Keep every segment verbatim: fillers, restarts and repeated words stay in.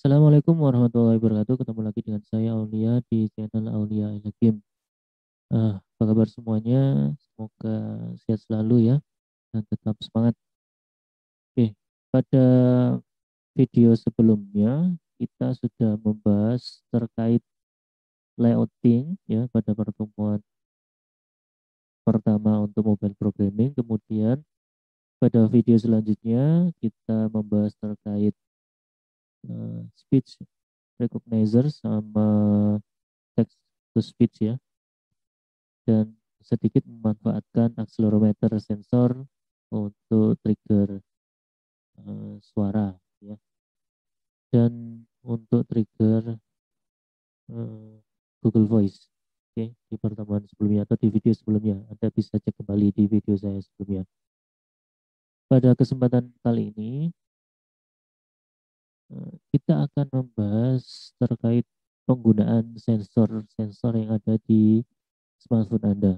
Assalamualaikum warahmatullahi wabarakatuh. Ketemu lagi dengan saya Aulia di channel Aulia Game. Ah, apa kabar semuanya? Semoga sehat selalu ya dan tetap semangat. Oke, pada video sebelumnya kita sudah membahas terkait layouting ya pada pertemuan pertama untuk mobile programming. Kemudian pada video selanjutnya kita membahas terkait eh, speech recognizer sama text to speech ya, dan sedikit memanfaatkan accelerometer sensor untuk trigger eh, suara ya, dan untuk trigger eh, Google Voice. Oke, di pertemuan sebelumnya atau di video sebelumnya Anda bisa cek kembali di video saya sebelumnya. Pada kesempatan kali ini eh, kita akan membahas terkait penggunaan sensor-sensor yang ada di smartphone Anda,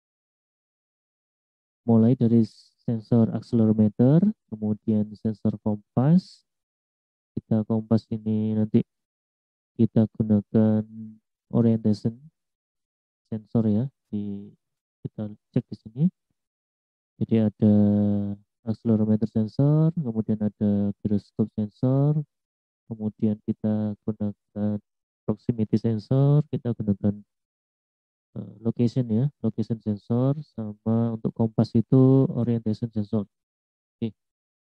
mulai dari sensor accelerometer, kemudian sensor kompas. Kita kompas ini nanti kita gunakan orientation sensor ya, di kita cek di sini. Jadi ada accelerometer sensor, kemudian ada gyroscope sensor, kemudian kita gunakan proximity sensor, kita gunakan uh, location ya, location sensor, sama untuk kompas itu orientation sensor. Oke.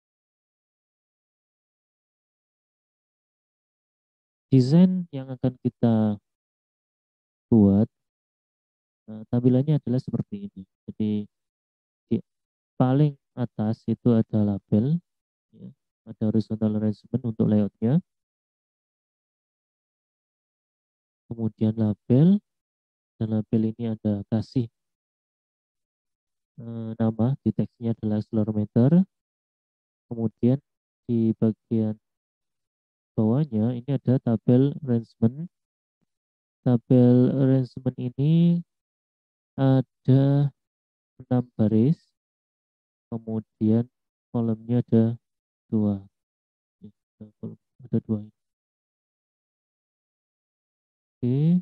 Desain yang akan kita buat, uh, tampilannya adalah seperti ini. Jadi di paling atas itu ada label ya, ada horizontal arrangement untuk layoutnya, kemudian label, dan label ini ada kasih eh, nama, di teksnya adalah accelerometer. Kemudian di bagian bawahnya ini ada tabel arrangement. Tabel arrangement ini ada enam baris, kemudian kolomnya ada dua. Ya, ada kolom- ada dua. Oke,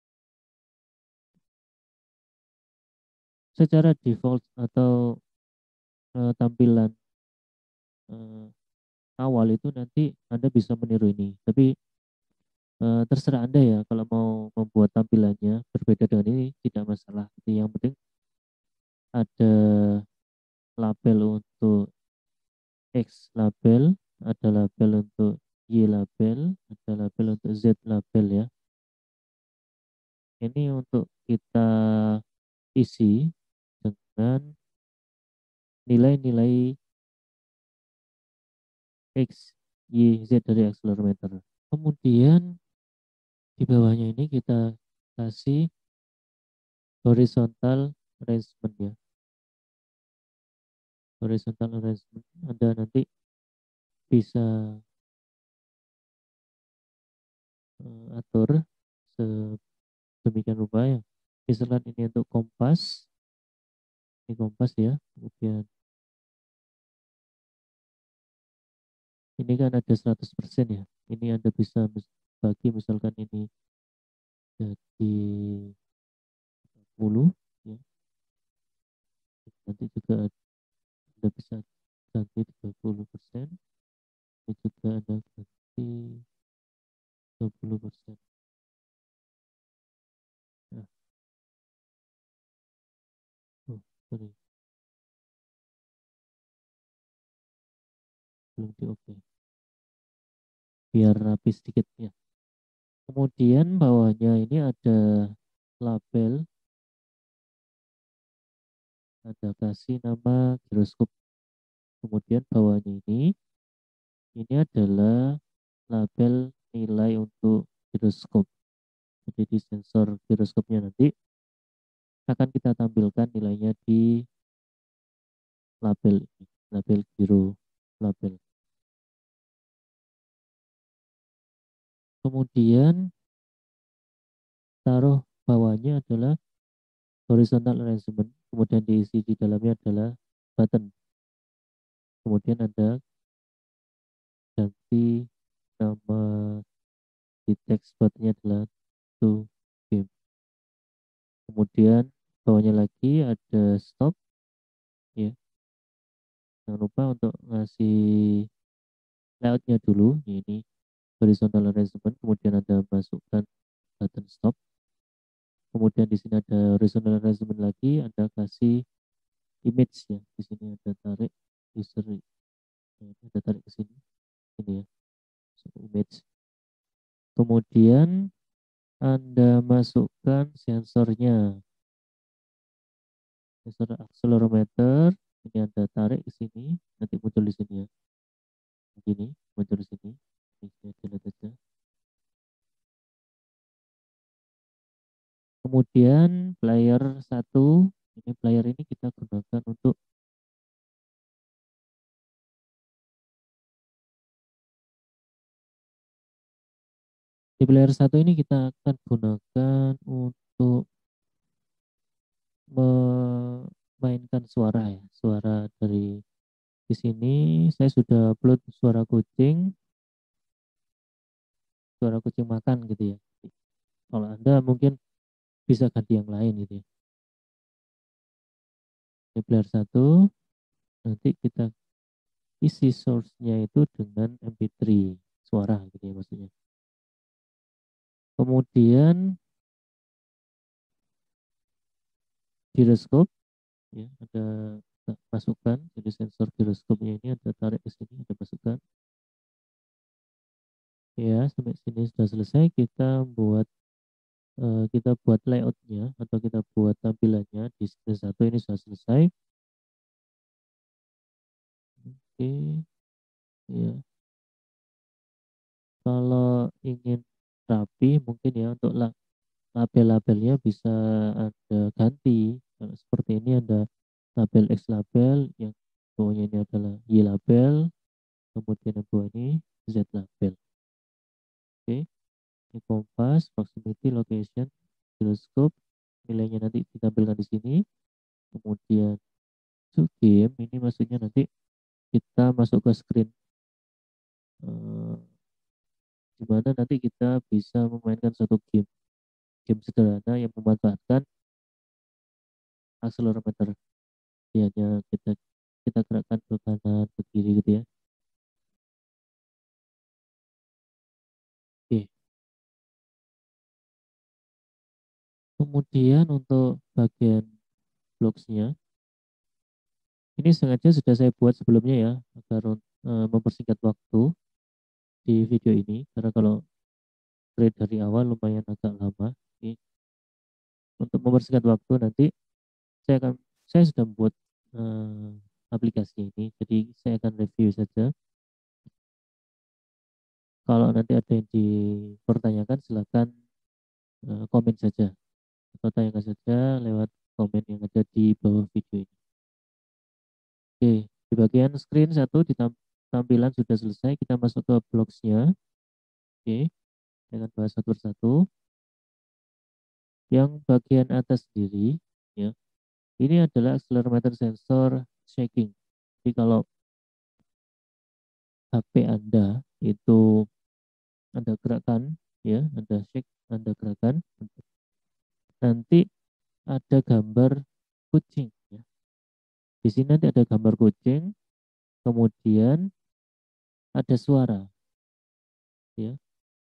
secara default atau eh, tampilan eh, awal itu nanti Anda bisa meniru ini. Tapi eh, terserah Anda ya, kalau mau membuat tampilannya berbeda dengan ini tidak masalah. Jadi yang penting ada label untuk X label, ada label untuk Y label, ada label untuk Z label ya. Ini untuk kita isi dengan nilai-nilai X, Y, Z dari accelerometer. Kemudian di bawahnya ini kita kasih horizontal arrangement ya. Horizontal arrangement Anda nanti bisa uh, atur sedemikian rupa ya. Misalkan ini untuk kompas, ini kompas ya. Kemudian ini kan ada seratus persen ya. Ini Anda bisa bagi, misalkan ini jadi sepuluh ya. Nanti juga Anda bisa ganti tiga puluh persen. Ini juga Anda ganti dua puluh persen. Nah, oh, sorry, belum di oke. Biar rapi sedikit ya. Kemudian bawahnya ini ada label, ada kasih nama giroskop. Kemudian bawahnya ini, ini adalah label nilai untuk giroskop. Jadi di sensor giroskopnya nanti akan kita tampilkan nilainya di label ini, label giro label. Kemudian taruh bawahnya adalah horizontal arrangement. Kemudian diisi di dalamnya adalah button. Kemudian ada ganti nama di text buttonnya adalah to game. Kemudian bawahnya lagi ada stop ya. Jangan lupa untuk ngasih layoutnya dulu. Ini horizontal arrangement, kemudian Anda masukkan button stop. Kemudian di sini ada horizontal arrangement lagi, Anda kasih image ya. Di sini ada tarik history. Ada tarik ke sini. Ini ya. Image. Kemudian Anda masukkan sensornya. Sensor accelerometer. Ini Anda tarik ke sini, nanti muncul di sini ya. Begini, muncul di sini. Ini saya lihat aja. Kemudian player satu, ini player ini kita gunakan untuk di player satu ini kita akan gunakan untuk memainkan suara ya, suara dari di sini saya sudah upload suara kucing, suara kucing makan gitu ya. Kalau Anda mungkin bisa ganti yang lain gitu ya. Di player satu nanti kita isi source-nya itu dengan M P tiga suara gitu ya maksudnya. Kemudian gyroscope ya, ada masukkan, jadi sensor gyroscope-nya ini ada tarik ke sini, ada masukkan. Ya, sampai sini sudah selesai. Kita buat uh, kita buat layoutnya atau kita buat tampilannya di screen satu ini sudah selesai. Oke, ya. Kalau ingin rapi mungkin ya untuk label-labelnya bisa Anda ganti. Kalau seperti ini ada label X label, yang bawahnya ini adalah Y label, kemudian yang bawah ini Z label. Oke, ini kompas, proximity, location, gyroscope, nilainya nanti ditampilkan di sini. Kemudian to game, ini maksudnya nanti kita masuk ke screen eh, di mana nanti kita bisa memainkan satu game game sederhana yang memanfaatkan accelerometer. Jadi hanya kita kita gerakkan ke kanan ke kiri gitu ya. Oke. Kemudian untuk bagian blocksnya ini sengaja sudah saya buat sebelumnya ya agar uh, mempersingkat waktu di video ini, karena kalau create dari awal lumayan agak lama. Oke. Untuk mempersingkat waktu nanti saya akan saya sudah membuat uh, aplikasi ini, jadi saya akan review saja. Kalau nanti ada yang dipertanyakan silakan uh, komen saja atau tanyakan saja lewat komen yang ada di bawah video ini. Oke, di bagian screen satu di tampilan sudah selesai, kita masuk ke blocksnya. Oke, saya akan bahas satu persatu. Yang bagian atas sendiri, ya, ini adalah accelerometer sensor shaking. Jadi kalau H P Anda itu Anda gerakan, ya, Anda shake, Anda gerakan, nanti ada gambar kucing. Ya. Di sini nanti ada gambar kucing, kemudian ada suara. Ya.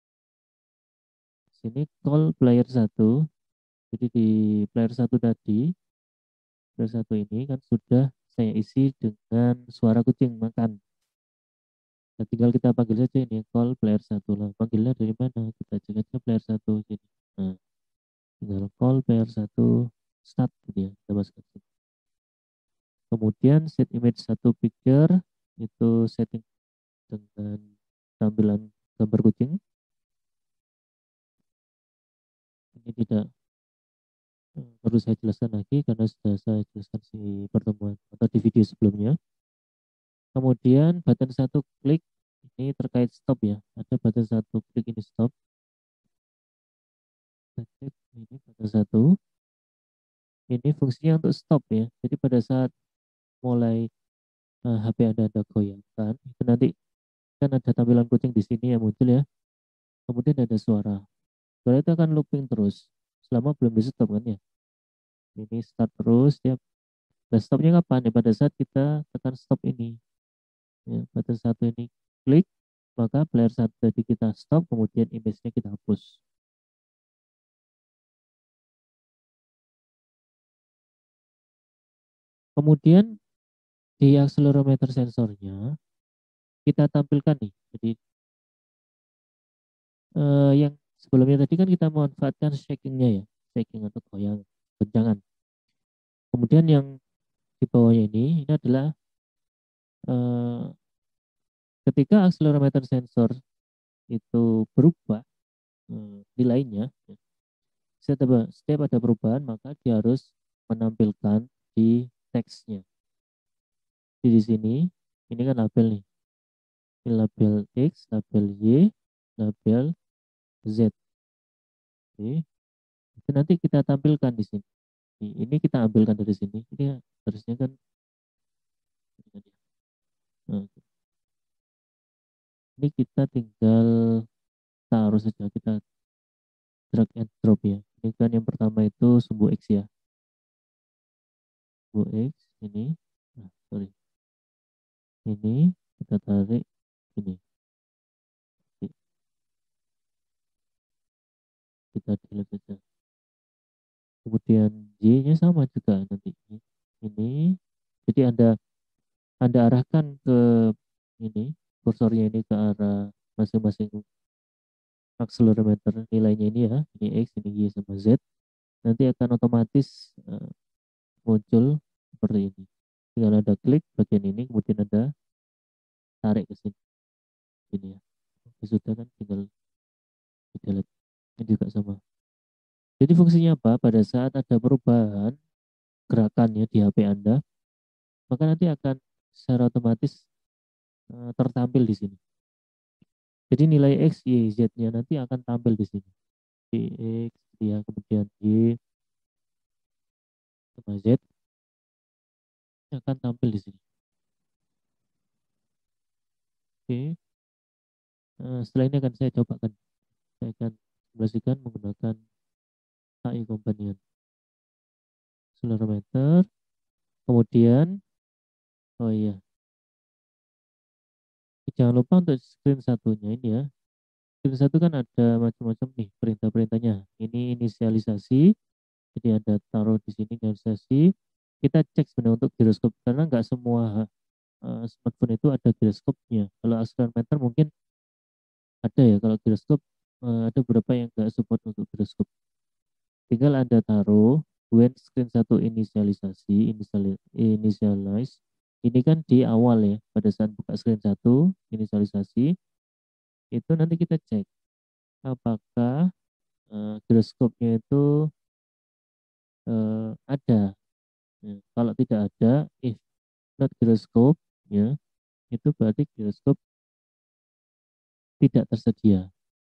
Sini call player satu. Jadi di player satu tadi, player satu ini kan sudah saya isi dengan suara kucing makan. Nah, tinggal kita panggil saja ini call player satu lah. Panggilnya dari mana? Kita cek aja player satu sini. Nah, tinggal call player satu start gitu ya. Kita masukkan sini. Kemudian set image satu picture itu setting dengan tampilan gambar kucing. Ini tidak perlu saya jelaskan lagi karena sudah saya jelaskan di pertemuan atau di video sebelumnya. Kemudian button satu klik ini terkait stop ya. Ada button satu klik ini stop. Ini button satu. Ini fungsinya untuk stop ya. Jadi pada saat mulai uh, H P Anda Anda goyangkan, itu nanti kan ada tampilan kucing di sini yang muncul ya. Kemudian ada suara. Suara itu akan looping terus selama belum di stop kan ya. Ini start terus ya. Dan stopnya kapan? Ya pada saat kita tekan stop ini. Ya, pada satu ini klik, maka player satu tadi kita stop, kemudian image-nya kita hapus. Kemudian di accelerometer sensornya kita tampilkan nih. Jadi eh, yang sebelumnya tadi kan kita memanfaatkan shakingnya ya, shaking atau goyang, goncangan. Kemudian yang di bawahnya ini, ini adalah eh, ketika accelerometer sensor itu berubah eh, nilainya, ya, setiap, setiap ada perubahan maka dia harus menampilkan di teksnya. Jadi di sini, ini kan label nih, ini label X, label Y, label Z. Oke. Itu nanti kita tampilkan di sini. Ini kita ambilkan dari sini. Ini harusnya kan, nah, ini kita tinggal taruh saja, kita drag and drop ya. Ini kan yang pertama itu sumbu X ya. Sumbu X ini, nah, sorry, ini kita tarik ini. Kita delete saja. Kemudian Y-nya sama juga nanti. Ini, jadi Anda Anda arahkan ke ini, kursornya ini ke arah masing-masing accelerometer nilainya ini ya, ini X, ini Y sama Z, nanti akan otomatis uh, muncul seperti ini. Tinggal ada klik bagian ini, kemudian ada tarik ke sini, ini ya. Oke, sudah kan tinggal di delete. Ini juga sama. Jadi fungsinya apa? Pada saat ada perubahan gerakannya di H P Anda, maka nanti akan secara otomatis uh, tertampil di sini. Jadi nilai X, Y, Z-nya nanti akan tampil di sini. Di X, ya, kemudian Y, sama Z akan tampil di sini. Oke. Nah, setelah ini akan saya cobakan. Saya akan simulasikan menggunakan A I Companion. Accelerometer. Kemudian, oh iya, jangan lupa untuk screen satunya ini ya. Screen satu kan ada macam-macam nih perintah-perintahnya. Ini inisialisasi. Jadi ada taruh di sini inisialisasi. Kita cek sebenarnya untuk giroskop karena nggak semua uh, smartphone itu ada giroskopnya. Kalau accelerometer mungkin ada ya. Kalau giroskop uh, ada beberapa yang nggak support untuk giroskop. Tinggal Anda taruh when screen satu inisialisasi, initialize. Ini kan di awal ya, pada saat buka screen satu inisialisasi, itu nanti kita cek apakah uh, giroskopnya itu uh, ada. Ya, kalau tidak ada, if not giroskop, ya, itu berarti giroskop tidak tersedia.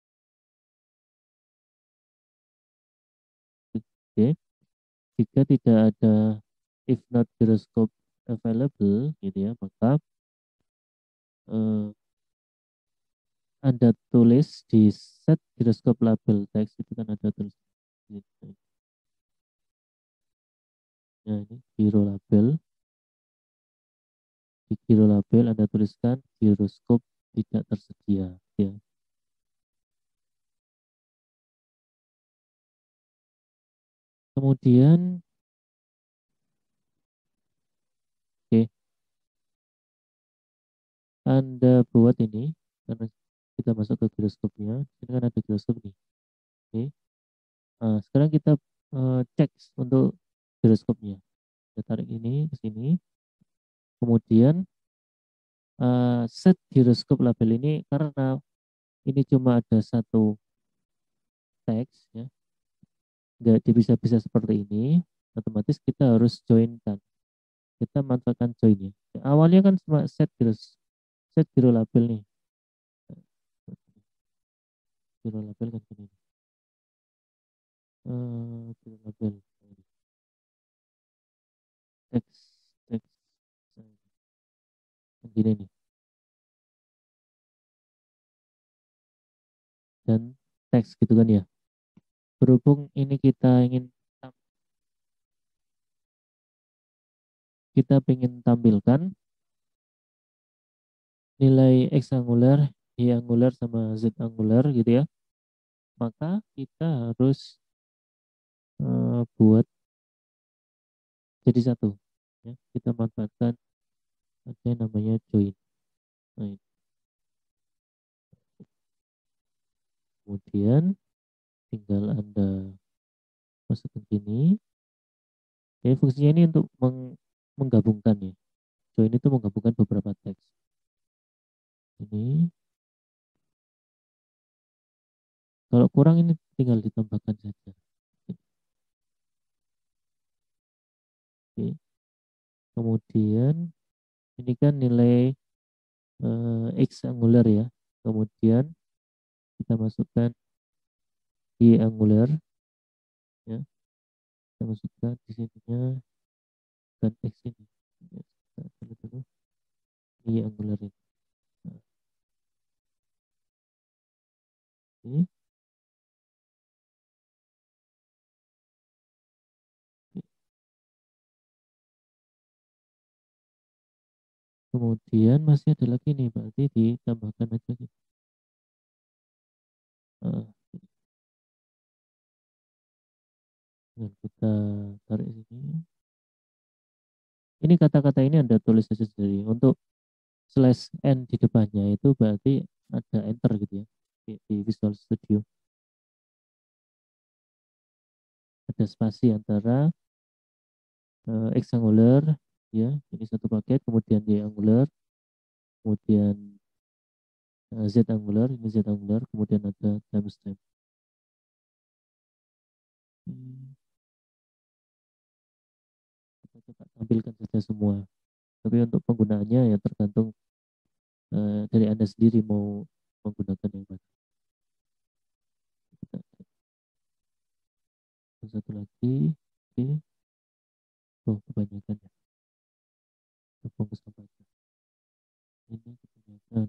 Oke, jika tidak ada if not giroskop available, gitu ya, maka uh, Anda tulis di set giroskop label teks itu kan ada tulis gitu. Nah, ini giro label. Di giro label Anda tuliskan giroskop tidak tersedia ya. Kemudian oke, Anda buat ini karena kita masuk ke giroskopnya. Ini kan ada giroskop nih. Oke. Nah, sekarang kita uh, cek untuk giroskopnya. Kita tarik ini ke sini. Kemudian uh, set giroskop label ini karena ini cuma ada satu teks ya, nggak bisa-bisa seperti ini, otomatis kita harus joinkan. Kita manfaatkan join ya. Awalnya kan cuma set giros, set giro label nih. Giro label kan gini. Uh, giro label. Teks, teks. Gini nih. teks gitu kan ya. Berhubung ini kita ingin kita ingin tampilkan nilai X angular, Y angular sama Z angular gitu ya, maka kita harus uh, buat jadi satu ya. Kita manfaatkan ada yang namanya join. Nah, kemudian tinggal Anda masukkan gini. Jadi fungsinya ini untuk meng menggabungkan ya. Join itu menggabungkan beberapa teks. Ini kalau kurang ini tinggal ditambahkan saja. Oke. Kemudian ini kan nilai eh, X angular ya. Kemudian kita masukkan Y angular ya. Kita masukkan di sininya dan X ini. Ya, kita dulu Y angular ini. Nah, ini. Kemudian masih ada lagi nih, berarti ditambahkan aja gitu. Nah, dan kita tarik sini. Ini kata-kata ini Anda tulis saja sendiri. Untuk slash n di depannya itu berarti ada enter gitu ya di, di Visual Studio. Ada spasi antara uh, X angular ya, ini satu paket, kemudian Y angular, kemudian uh, Z angular, ini Z angular, kemudian ada timestamp. Hmm, kita coba tampilkan saja semua. Tapi untuk penggunaannya ya tergantung uh, dari Anda sendiri mau menggunakan yang mana. Kita satu lagi, oke, oh kebanyakan ya, kita fokus apa aja. Ini kebanyakan,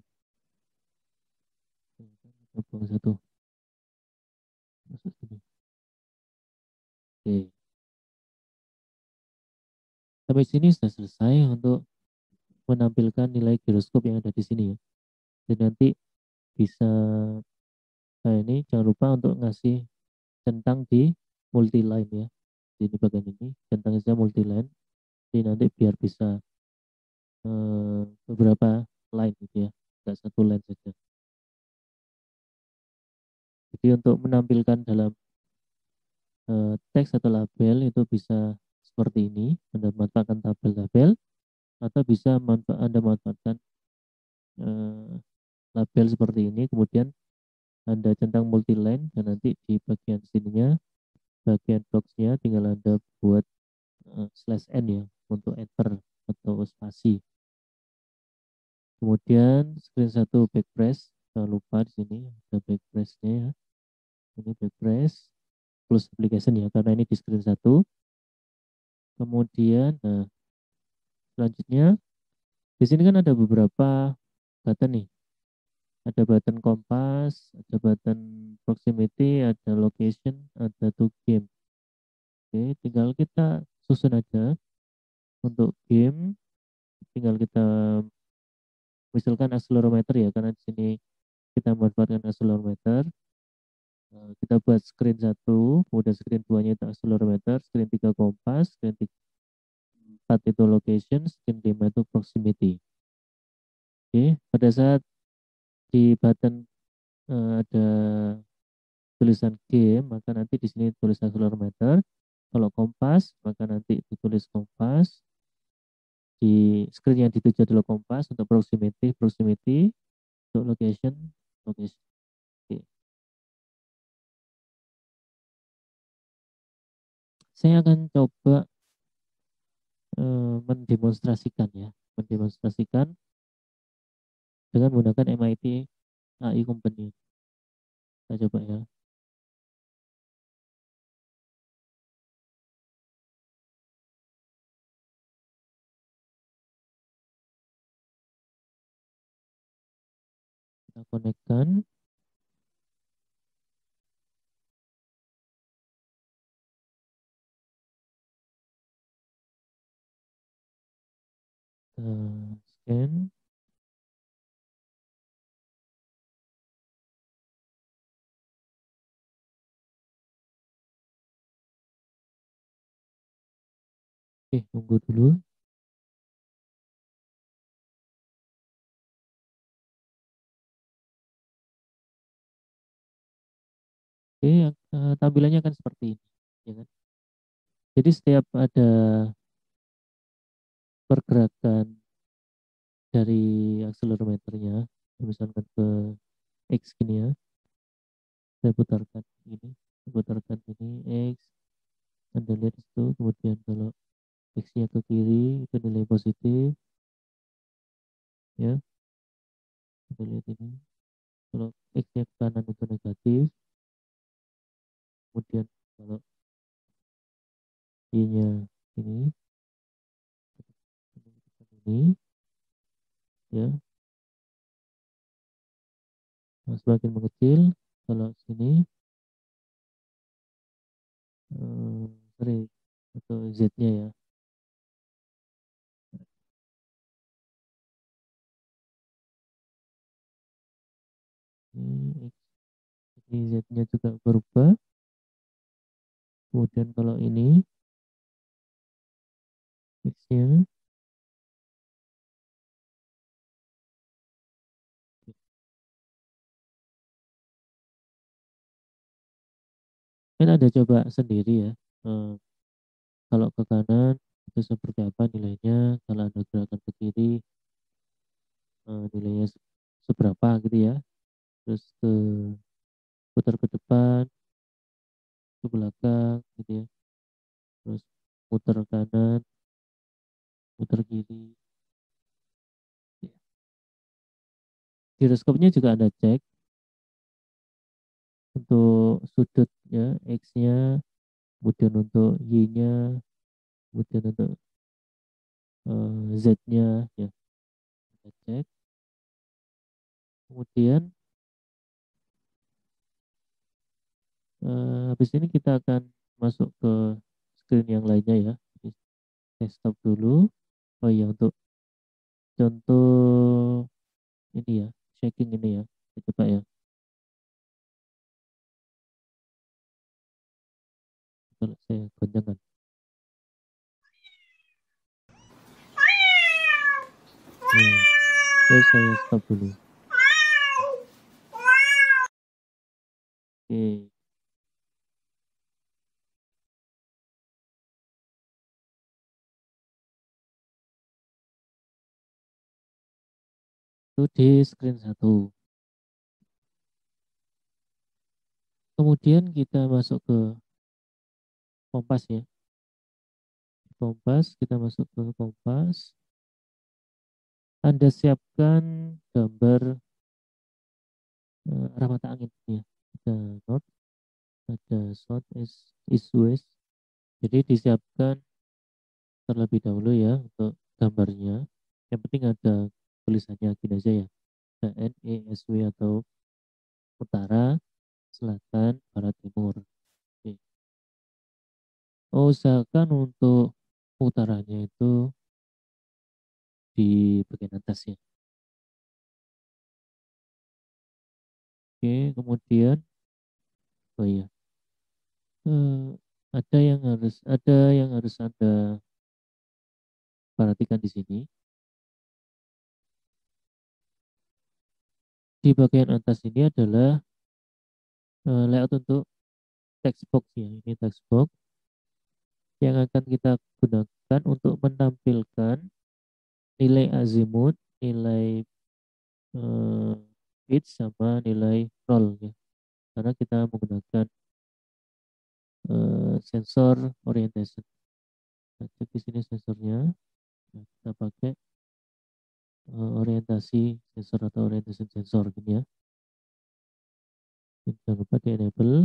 kita fokus satu, masuk sini. Oke, sampai sini sudah selesai untuk menampilkan nilai giroskop yang ada di sini ya. Dan nanti bisa, nah ini jangan lupa untuk ngasih centang di multi line ya. Di bagian ini centang saja multi line. Jadi nanti biar bisa eh, beberapa line gitu ya, nggak satu line saja. Jadi untuk menampilkan dalam eh, teks atau label itu bisa seperti ini, Anda manfaatkan tabel-tabel, atau bisa manfa Anda manfaatkan eh, label seperti ini, kemudian Anda centang multi line, dan nanti di bagian sininya, bagian boxnya tinggal Anda buat uh, slash n ya untuk enter atau spasi. Kemudian screen satu backpress, jangan lupa di sini ada backpressnya ya. Ini backpress plus application ya, karena ini di screen satu. Kemudian nah, selanjutnya di sini kan ada beberapa button nih. Ada button kompas, ada button proximity, ada location, ada to game. Oke, tinggal kita susun aja. Untuk game, tinggal kita misalkan accelerometer ya, karena di sini kita manfaatkan accelerometer. Nah, kita buat screen satu, kemudian screen dua nya itu accelerometer, screen tiga kompas, screen empat itu location, screen lima itu proximity. Oke, pada saat di button uh, ada tulisan game, maka nanti di sini tulis accelerometer. Kalau kompas, maka nanti ditulis kompas. Di screen yang dituju adalah kompas. Untuk proximity, proximity. Untuk location, location. Oke. Saya akan coba uh, mendemonstrasikan ya, mendemonstrasikan dengan menggunakan M I T A I Company. Kita coba ya. Kita konekkan. kita scan. Oke, tunggu dulu. Oke, uh, tampilannya akan seperti ini, ya kan? Jadi setiap ada pergerakan dari akselerometernya, misalkan ke X gini ya, saya putarkan ini, saya putarkan ini X, Anda lihat itu, kemudian kalau X-nya ke kiri itu nilai positif, ya, Anda lihat ini, kalau X-nya ke kanan itu negatif, kemudian kalau Y-nya ini, ini, ya, nah, semakin mengecil, kalau sini, eh, sorry, atau Z-nya ya, ini X, ini Z-nya juga berubah, kemudian kalau ini X-nya, kan ada coba sendiri ya, eh, kalau ke kanan itu seperti apa nilainya, kalau ada gerakan ke kiri eh, nilainya se- seberapa gitu ya, terus ke putar ke depan, ke belakang gitu ya, terus putar kanan, putar kiri. Giroskopnya juga ada cek untuk sudutnya, X-nya, kemudian untuk Y-nya, kemudian untuk eh, Z-nya ya, kita cek. Kemudian eh, habis ini kita akan masuk ke screen yang lainnya ya. Jadi, saya stop dulu. Oh iya, untuk contoh ini ya, checking ini ya, kita coba ya. Kalau saya goncangkan. Nah, oke, saya stop dulu. Oke, itu di screen satu. Kemudian kita masuk ke kompas ya. Kompas, kita masuk ke kompas. Anda siapkan gambar eh, arah mata angin ya. Ada north, ada south, east, east, west. Jadi disiapkan terlebih dahulu ya untuk gambarnya. Yang penting ada tulisannya gini aja ya. Ada N, E, S, W atau utara, selatan, barat, timur. Oke. Oh, usahakan untuk utaranya itu di bagian atas ya. Oke, kemudian oh iya, eh, ada yang harus ada yang harus Anda perhatikan di sini. Di bagian atas ini adalah eh, layout untuk text box ya. Ini text box yang akan kita gunakan untuk menampilkan nilai azimut, nilai eh, pitch sama nilai roll ya. Karena kita menggunakan eh, sensor orientation. Nah, cek di sini sensornya. Nah, kita pakai eh, orientasi sensor atau orientation sensor gini ya. Jangan lupa di enable.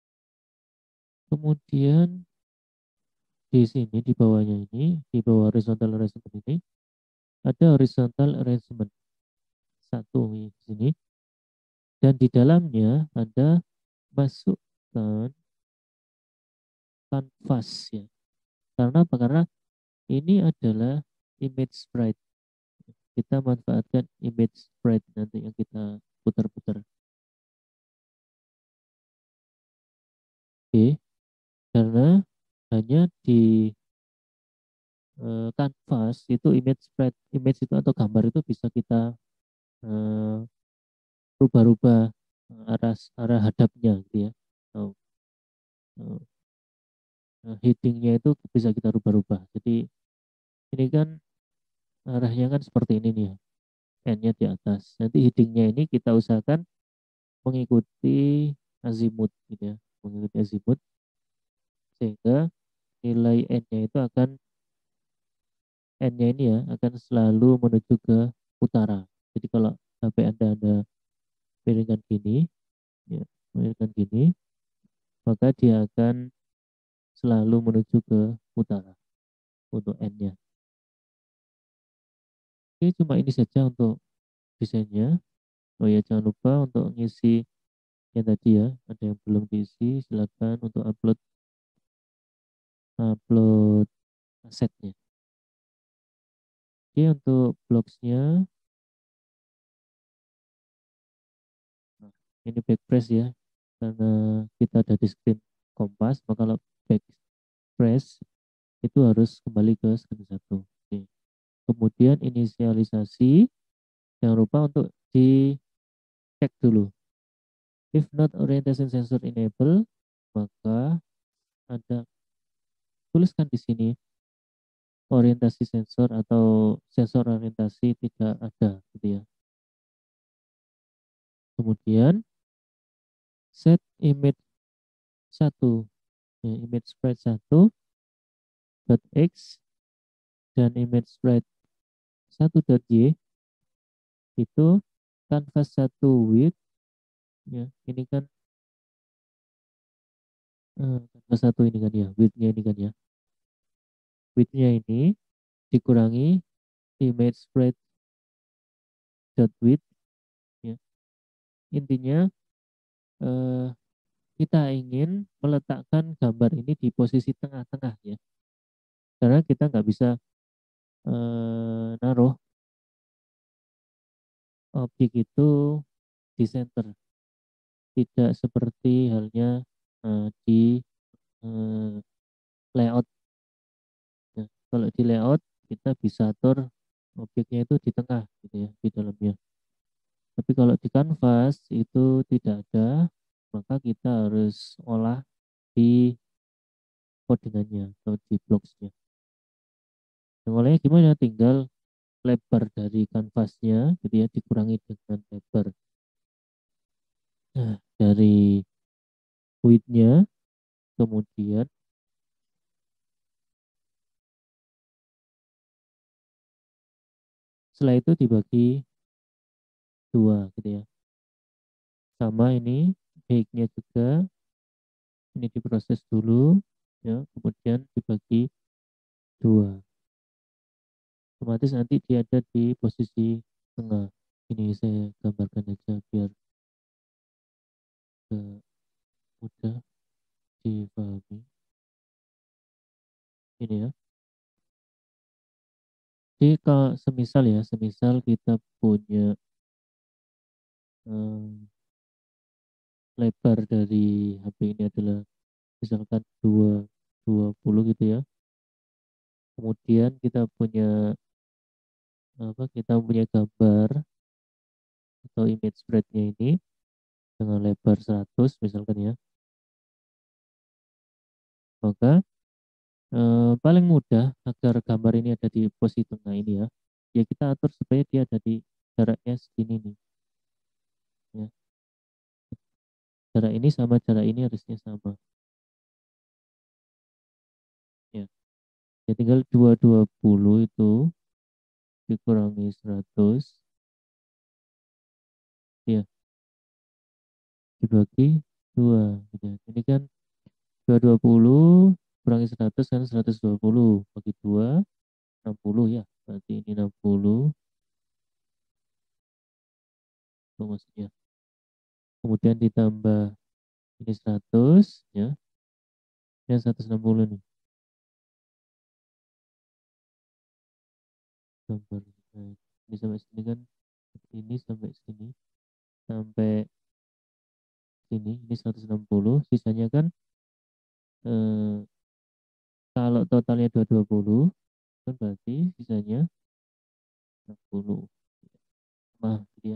Kemudian di sini di bawahnya ini, di bawah horizontal arrangement ini ada horizontal arrangement satu di sini, dan di dalamnya ada masukkan kanvas ya. Karena apa? Karena ini adalah image sprite. kita manfaatkan image spread nanti yang kita putar-putar. Oke, karena hanya di uh, canvas itu image spread, image itu atau gambar itu bisa kita uh, rubah-rubah uh, arah arah hadapnya gitu ya. So, uh, headingnya itu bisa kita rubah-rubah. Jadi ini kan arahnya kan seperti ini nih ya, N-nya di atas. Nanti headingnya ini kita usahakan mengikuti azimut gitu ya, mengikuti azimut sehingga nilai N-nya itu akan N-nya ini ya akan selalu menuju ke utara. Jadi kalau H P Anda ada miringkan gini, ya, miringkan gini, maka dia akan selalu menuju ke utara untuk N-nya. Oke, cuma ini saja untuk desainnya. Oh ya, jangan lupa untuk ngisi yang tadi ya, ada yang belum diisi, silakan untuk upload upload asetnya. Oke, untuk blogsnya, nah, ini backpress ya, karena kita ada di screen kompas, maka kalau backpress itu harus kembali ke screen satu. Oke. Kemudian inisialisasi, jangan lupa untuk dicek dulu. If not orientation sensor enable, maka ada tuliskan di sini orientasi sensor atau sensor orientasi tidak ada gitu ya. Kemudian set image satu, ya, image spread satu dot x dan image spread satu dot y itu canvas satu width ya, ini kan eh, canvas satu ini kan ya, widthnya ini kan ya, widthnya ini dikurangi image spread dot width ya. Intinya eh, kita ingin meletakkan gambar ini di posisi tengah-tengah ya, karena kita nggak bisa eh, naruh objek itu di center, tidak seperti halnya eh, di eh, layout. Nah, kalau di layout kita bisa atur objeknya itu di tengah gitu ya, di dalamnya. Tapi kalau di canvas itu tidak ada, maka kita harus olah di codingannya atau di blocksnya. Yang olehnya gimana? Tinggal lebar dari kanvasnya gitu ya dikurangi dengan lebar nah, dari widthnya, kemudian setelah itu dibagi dua gitu ya. Sama ini baiknya juga ini diproses dulu ya, kemudian dibagi dua. Otomatis nanti dia ada di posisi tengah. Ini saya gambarkan aja biar uh, mudah dipahami. Ini ya. Jadi kalau semisal ya, semisal kita punya um, lebar dari H P ini adalah misalkan dua dua puluh gitu ya. Kemudian kita punya apa? Kita punya gambar atau image spreadnya ini dengan lebar seratus misalkan ya. Maka eh, paling mudah agar gambar ini ada di posisi tengah ini ya. Ya kita atur supaya dia ada di jaraknya segini nih. Ya. Jarak ini sama jarak ini harusnya sama. Ya. Ya tinggal dua ratus dua puluh itu dikurangi seratus ya dibagi dua gitu. Ini kan dua ratus dua puluh kurangi seratus kan seratus dua puluh bagi dua enam puluh ya. Berarti ini enam puluh itu maksudnya. Kemudian ditambah ini seratus ya. Dan seratus enam puluh nih. Gambar. Ini sampai sini kan, ini sampai sini, sampai sini, ini seratus enam puluh, sisanya kan eh, kalau totalnya dua ratus dua puluh, kan berarti sisanya enam puluh. Nah, jadi ya.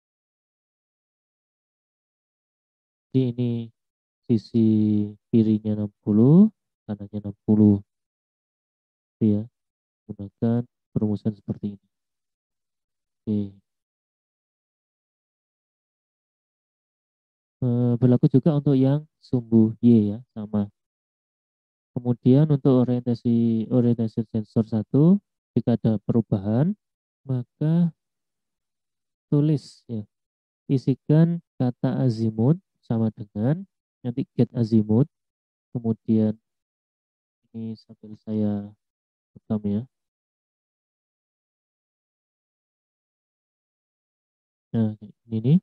Jadi ini sisi kirinya enam puluh, kanannya enam puluh. Itu ya, gunakan perumusan seperti ini. Oke. Eh, berlaku juga untuk yang sumbu Y ya, sama. Kemudian untuk orientasi orientasi sensor satu, jika ada perubahan, maka tulis ya, isikan kata azimut sama dengan nanti get azimut, kemudian ini sambil saya rekam ya. Nah, ini nih,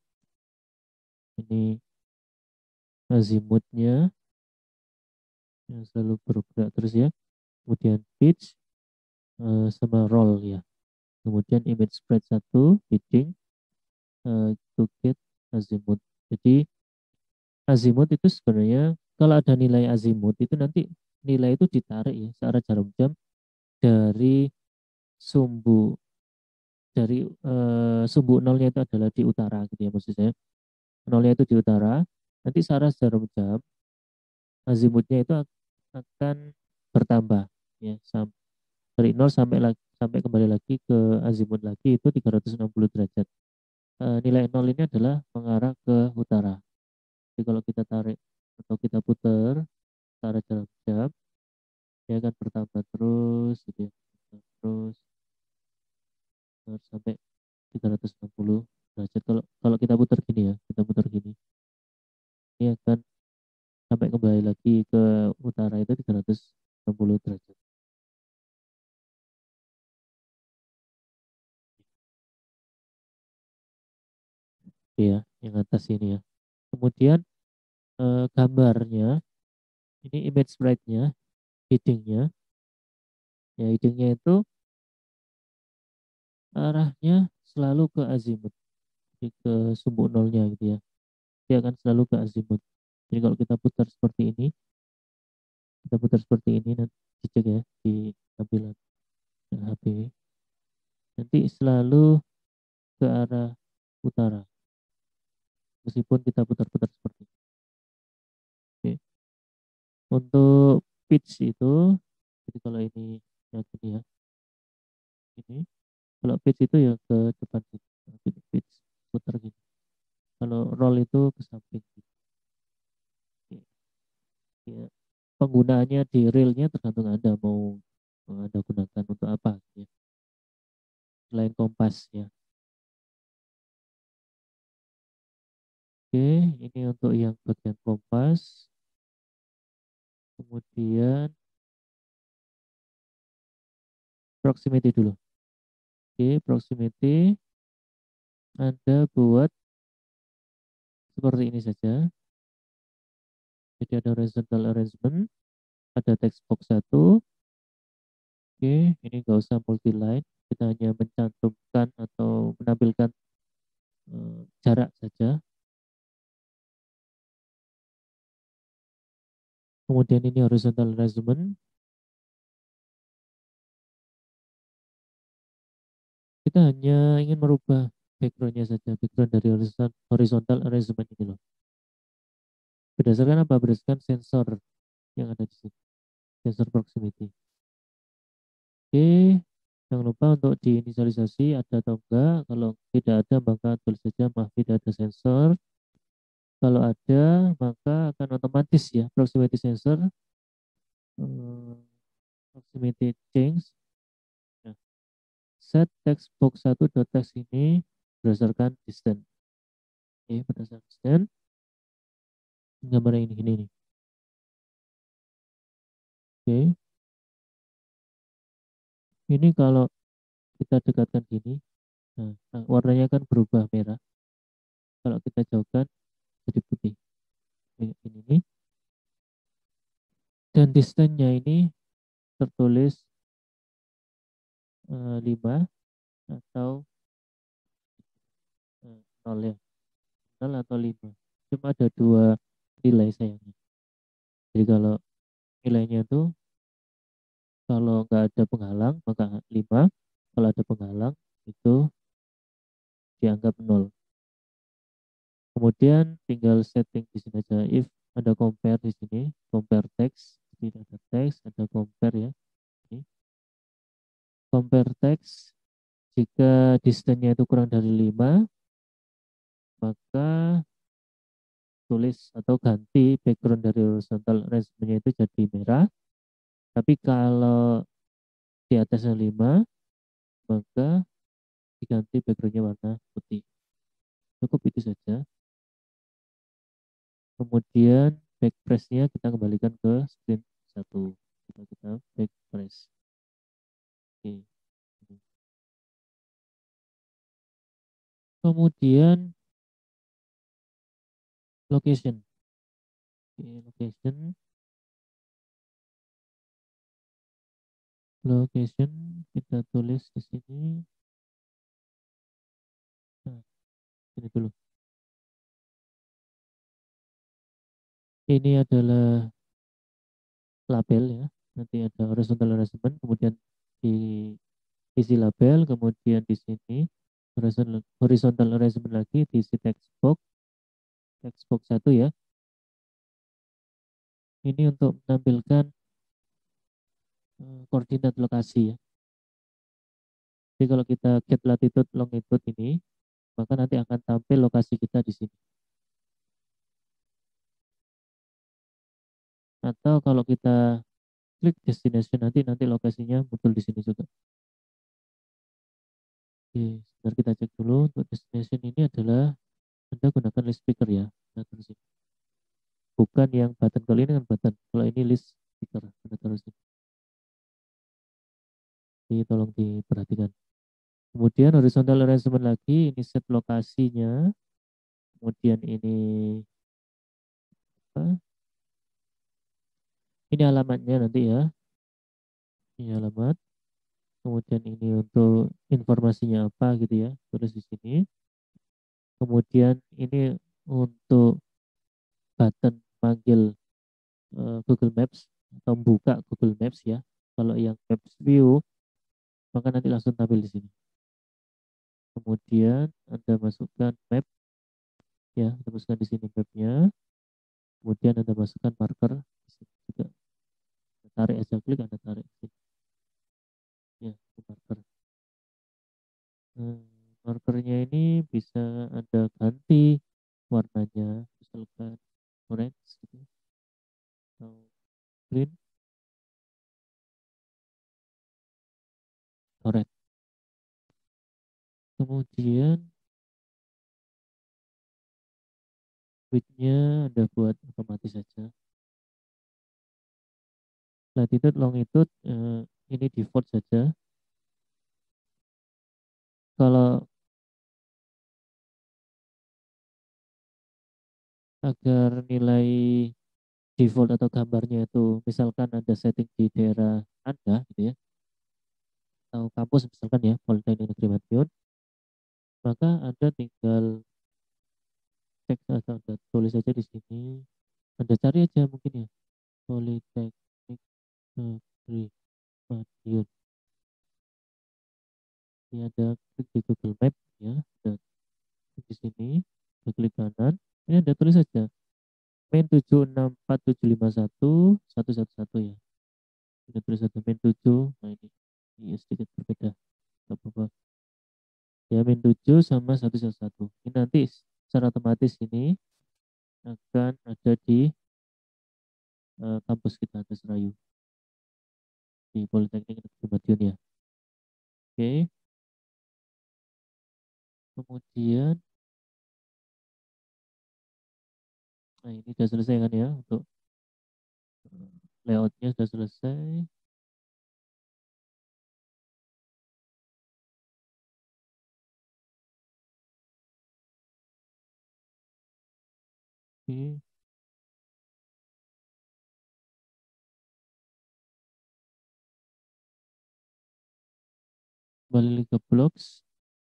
ini azimutnya yang selalu bergerak terus ya. Kemudian pitch eh, sama roll ya. Kemudian image spread satu, heading eh, to get azimut. Jadi azimut itu sebenarnya kalau ada nilai azimut itu nanti nilai itu ditarik ya searah jarum jam dari sumbu dari eh, sumbu nolnya itu adalah di utara gitu ya, maksud saya nolnya itu di utara, nanti searah jarum jam azimutnya itu akan bertambah ya sam- dari nol sampai lagi sampai kembali lagi ke azimut lagi itu tiga ratus enam puluh derajat. Eh, nilai nol ini adalah mengarah ke utara. Jadi kalau kita tarik atau kita putar searah jarum jam, dia akan bertambah terus gitu ya. Terus, terus sampai tiga ratus enam puluh derajat. Kalau kalau kita putar gini ya, kita putar gini, ini akan sampai kembali lagi ke utara itu tiga ratus enam puluh derajat. Oke ya, yang atas ini ya. Kemudian eh, gambarnya, ini image sprite-nya, heading-nya, ya heading-nya itu arahnya selalu ke azimut, jadi ke sumbu nolnya gitu ya. Dia akan selalu ke azimut. Jadi kalau kita putar seperti ini, kita putar seperti ini nanti dicek ya di tampilan H P. Nanti selalu ke arah utara, meskipun kita putar-putar seperti ini. Oke. Untuk pitch itu, jadi kalau ini ya gini ya, ini. Kalau pitch itu ya ke depan gitu. Pitch, pitch putar gitu. Kalau roll itu ke samping gitu. Oke. Ya. Penggunaannya di realnya tergantung Anda mau Anda gunakan untuk apa ya. Selain kompas ya. Oke, ini untuk yang bagian kompas. Kemudian proximity dulu. Oke, proximity Anda buat seperti ini saja. Jadi ada horizontal arrangement, ada text box satu. Oke, ini nggak usah multi line. Kita hanya mencantumkan atau menampilkan eh, jarak saja. Kemudian ini horizontal arrangement. Kita hanya ingin merubah backgroundnya saja, background dari horizontal, horizontal arrangement ini loh. Berdasarkan apa? Berdasarkan sensor yang ada di sini, sensor proximity. Oke, jangan lupa untuk diinisialisasi ada atau enggak. Kalau tidak ada maka tulis saja maaf tidak ada sensor. Kalau ada maka akan otomatis ya proximity sensor eh, proximity change. Nah, set text box satu dot text ini berdasarkan distance. Oke, berdasarkan distance. Gambar ini ini nih. Oke, ini kalau kita dekatkan gini, nah, nah, warnanya kan berubah merah. Kalau kita jauhkan jadi putih. Ini, ini nih. Dan distance-nya ini tertulis eh, lima atau eh, nol ya, nol atau lima. Cuma ada dua nilai sayangnya. Jadi kalau nilainya itu kalau nggak ada penghalang maka lima, kalau ada penghalang itu dianggap nol. Kemudian tinggal setting di sini aja, if ada compare di sini, compare text, jadi ada text, ada compare ya. Ini compare text, jika distance-nya itu kurang dari lima, maka tulis atau ganti background dari horizontal arrangement-nya itu jadi merah. Tapi kalau di atasnya lima, maka diganti background-nya warna putih. Cukup itu saja. Kemudian backpress-nya kita kembalikan ke screen satu. Kita, kita backpress. Oke. Kemudian location. Oke, location. Location kita tulis di sini. Nah, ini dulu. Ini adalah label ya. Nanti ada horizontal arrangement, kemudian di isi label, kemudian di sini horizontal, horizontal arrangement lagi, diisi text box, text box satu ya. Ini untuk menampilkan uh, koordinat lokasi ya. Jadi kalau kita get latitude longitude ini, maka nanti akan tampil lokasi kita di sini. Atau kalau kita klik destination nanti nanti lokasinya muncul di sini juga. Oke, sebentar kita cek dulu untuk destination ini adalah Anda gunakan list speaker ya. Nah, terus ini. Bukan yang button, kalau ini kan button. Kalau ini list speaker, Anda taruh sini. Jadi tolong diperhatikan. Kemudian horizontal arrangement lagi, ini set lokasinya. Kemudian ini apa? Ini alamatnya nanti ya. Ini alamat. Kemudian ini untuk informasinya apa gitu ya. Tulis di sini. Kemudian ini untuk button panggil uh, Google Maps atau buka Google Maps ya. Kalau yang Maps View, maka nanti langsung tampil di sini. Kemudian Anda masukkan map ya, Anda masukkan di sini mapnya. Kemudian Anda masukkan marker di sini juga. Anda tarik aja, klik Anda tarik di sini. Ya, marker. Hmm, markernya ini bisa Anda ganti warnanya, misalkan orange gitu, atau green, orange. Kemudian width-nya Anda buat otomatis saja. Latitude, longitude eh, ini default saja. Kalau agar nilai default atau gambarnya itu misalkan ada setting di daerah Anda gitu ya, atau kampus misalkan ya, Politeknik Negeri Madiun, maka Anda tinggal cek atau Anda tulis aja di sini. Anda cari aja mungkin ya, Politeknik Negeri Madiun. Ini ada klik di Google Map ya, dan di sini klik kanan. Ini Anda tulis saja main tujuh enam empat tujuh lima satu satu satu satu ya. Ini tulis satu main tujuh. Nah ini, ini sedikit berbeda. Gak apa-apa. Ya min tujuh sama satu satu satu. Ini nanti secara otomatis ini akan ada di uh, kampus kita Atas Rayu di Politeknik Negeri Madiun ya. Oke. Kemudian nah ini sudah selesai kan ya untuk uh, layoutnya sudah selesai. Oke. kembali ke blocks.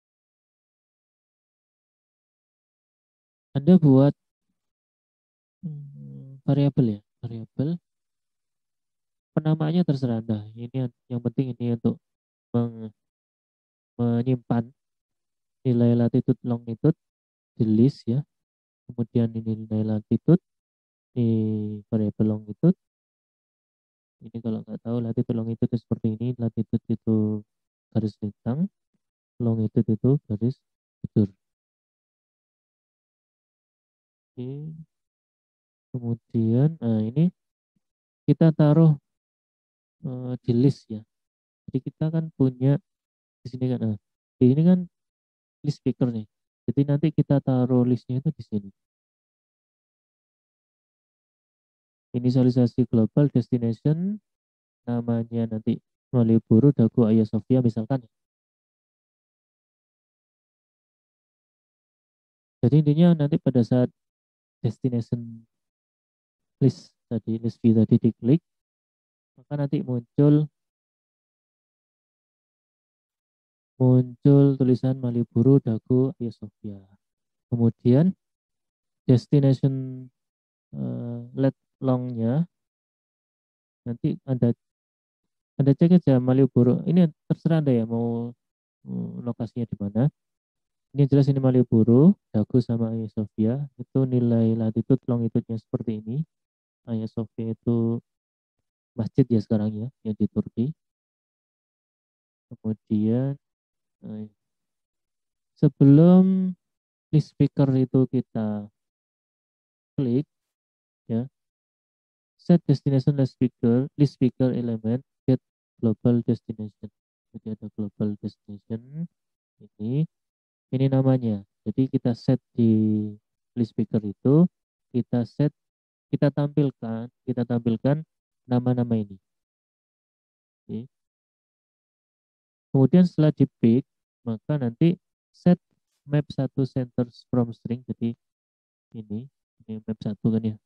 Anda buat hmm, variabel ya, variabel. Penamaannya terserah Anda. Ini yang penting ini untuk meng, menyimpan nilai latitude longitude di list ya. Kemudian ini nilai latitude di variabel longitude. Ini kalau nggak tahu latitude longitude itu seperti ini. Latitude itu garis lintang, longitude itu garis bujur. Oke. Kemudian nah ini kita taruh uh, di list ya. Jadi kita kan punya di sini kan, nah, di ini kan list picker nih. Jadi nanti kita taruh listnya itu di sini. Inisialisasi global destination, namanya nanti Malioboro, Dago, Hagia Sophia misalkan. Jadi intinya nanti pada saat destination list tadi, list view tadi diklik, maka nanti muncul muncul tulisan Malioboro, Dago, Hagia Sophia. Kemudian destination uh, let longnya nanti Anda Anda cek aja Malioboro. Ini terserah Anda ya mau uh, lokasinya di mana. Ini jelas ini Malioboro, Dago sama Hagia Sophia. Itu nilai latitude longitude-nya seperti ini. Hagia Sophia itu masjid ya sekarang ya, yang di Turki. Kemudian uh, sebelum list picker itu kita klik ya, set destination list picker, list picker element, get global destination. Jadi ada global destination ini, ini namanya. Jadi kita set di list picker itu, kita set, kita tampilkan, kita tampilkan nama-nama ini. Oke. Kemudian setelah di pick, maka nanti set map satu centers from string. Jadi ini, ini map satu kan ya.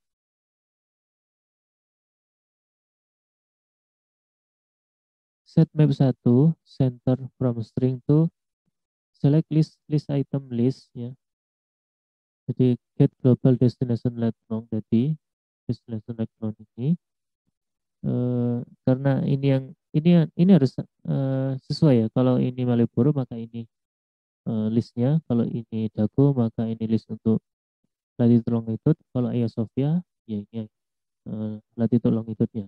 Set map satu center from string to select list list item list ya. Jadi get global destination let long tadi destination let long ini eh, karena ini yang ini ini harus eh, sesuai ya. Kalau ini Malioboro maka ini eh, listnya. Kalau ini Dago maka ini list untuk latitude longitude. Kalau Hagia Sophia ya ini eh, latitude longitude-nya.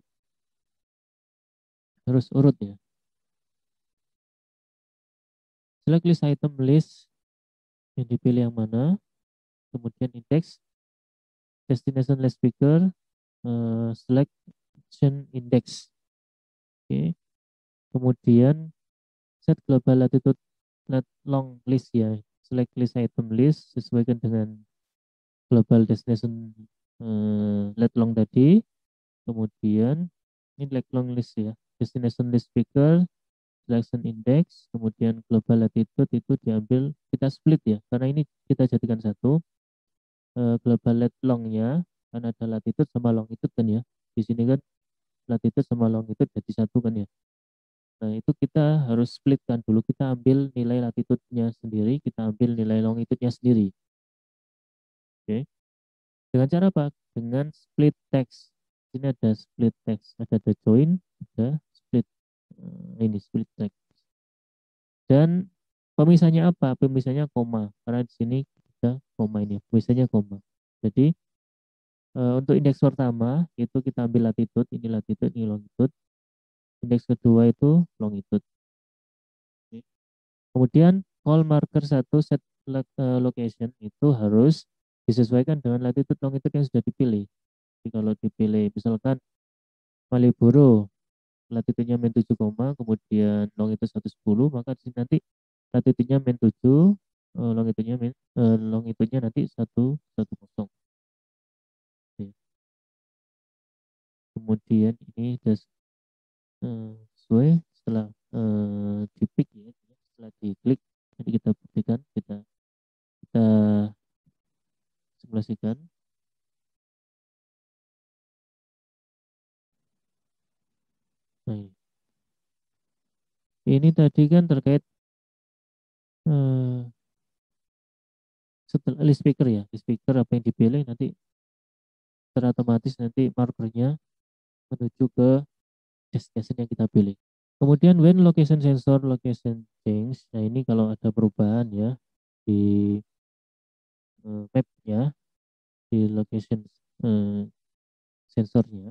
Harus urut ya. Select list item list yang dipilih yang mana. Kemudian index destination list picker uh, selection index. Oke. Okay. Kemudian set global latitude let long list ya. Select list item list sesuaikan dengan global destination uh, let long tadi. Kemudian ini let long list ya. Destination list picker selection index, kemudian global latitude itu diambil, kita split ya, karena ini kita jadikan satu. Uh, global let longnya kan ada latitude sama longitude kan ya. Di sini kan latitude sama longitude jadi satu kan ya. Nah itu kita harus splitkan dulu. Kita ambil nilai latitude-nya sendiri, kita ambil nilai longitude-nya sendiri. Oke. Okay. Dengan cara apa? Dengan split text. Ini ada split text, ada the join, ada split uh, ini split text. Dan pemisahnya apa? Pemisahnya koma. Karena di sini kita koma ini, pemisahnya koma. Jadi Uh, untuk indeks pertama itu kita ambil latitude, ini latitude, ini longitude. Indeks kedua itu longitude. Oke. Kemudian call marker satu set uh, location itu harus disesuaikan dengan latitude longitude yang sudah dipilih. Jadi kalau dipilih misalkan Malioboro latitudenya min tujuh, kemudian longitude seratus sepuluh, maka di sini nanti latitudenya min tujuh, uh, longitudenya min, uh, longitudenya nanti seratus sepuluh. Oke. Kemudian ini das uh, sesuai setelah uh, dipik ya, setelah diklik jadi kita buktikan, kita kita simulasikan. Nah, ini tadi kan terkait eh, setelah list speaker ya, list speaker apa yang dipilih nanti secara otomatis nanti markernya menuju ke destination yang kita pilih. Kemudian when location sensor location change, nah ini kalau ada perubahan ya di uh, mapnya, di location uh, sensornya,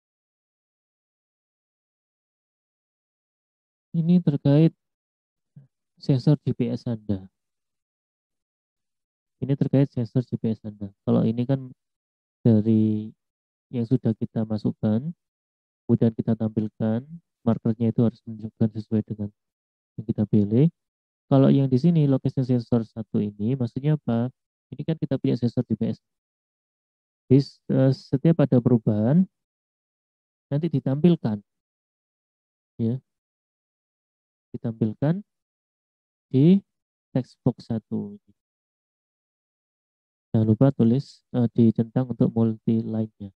ini terkait sensor G P S Anda. Ini terkait sensor G P S Anda. Kalau ini kan dari yang sudah kita masukkan, kemudian kita tampilkan, markernya itu harus menunjukkan sesuai dengan yang kita pilih. Kalau yang di sini location sensor satu ini maksudnya apa? Ini kan kita punya sensor G P S. Jadi eh, setiap ada perubahan nanti ditampilkan ya, ditampilkan di text box satu. Jangan lupa tulis uh, dicentang untuk multi line-nya.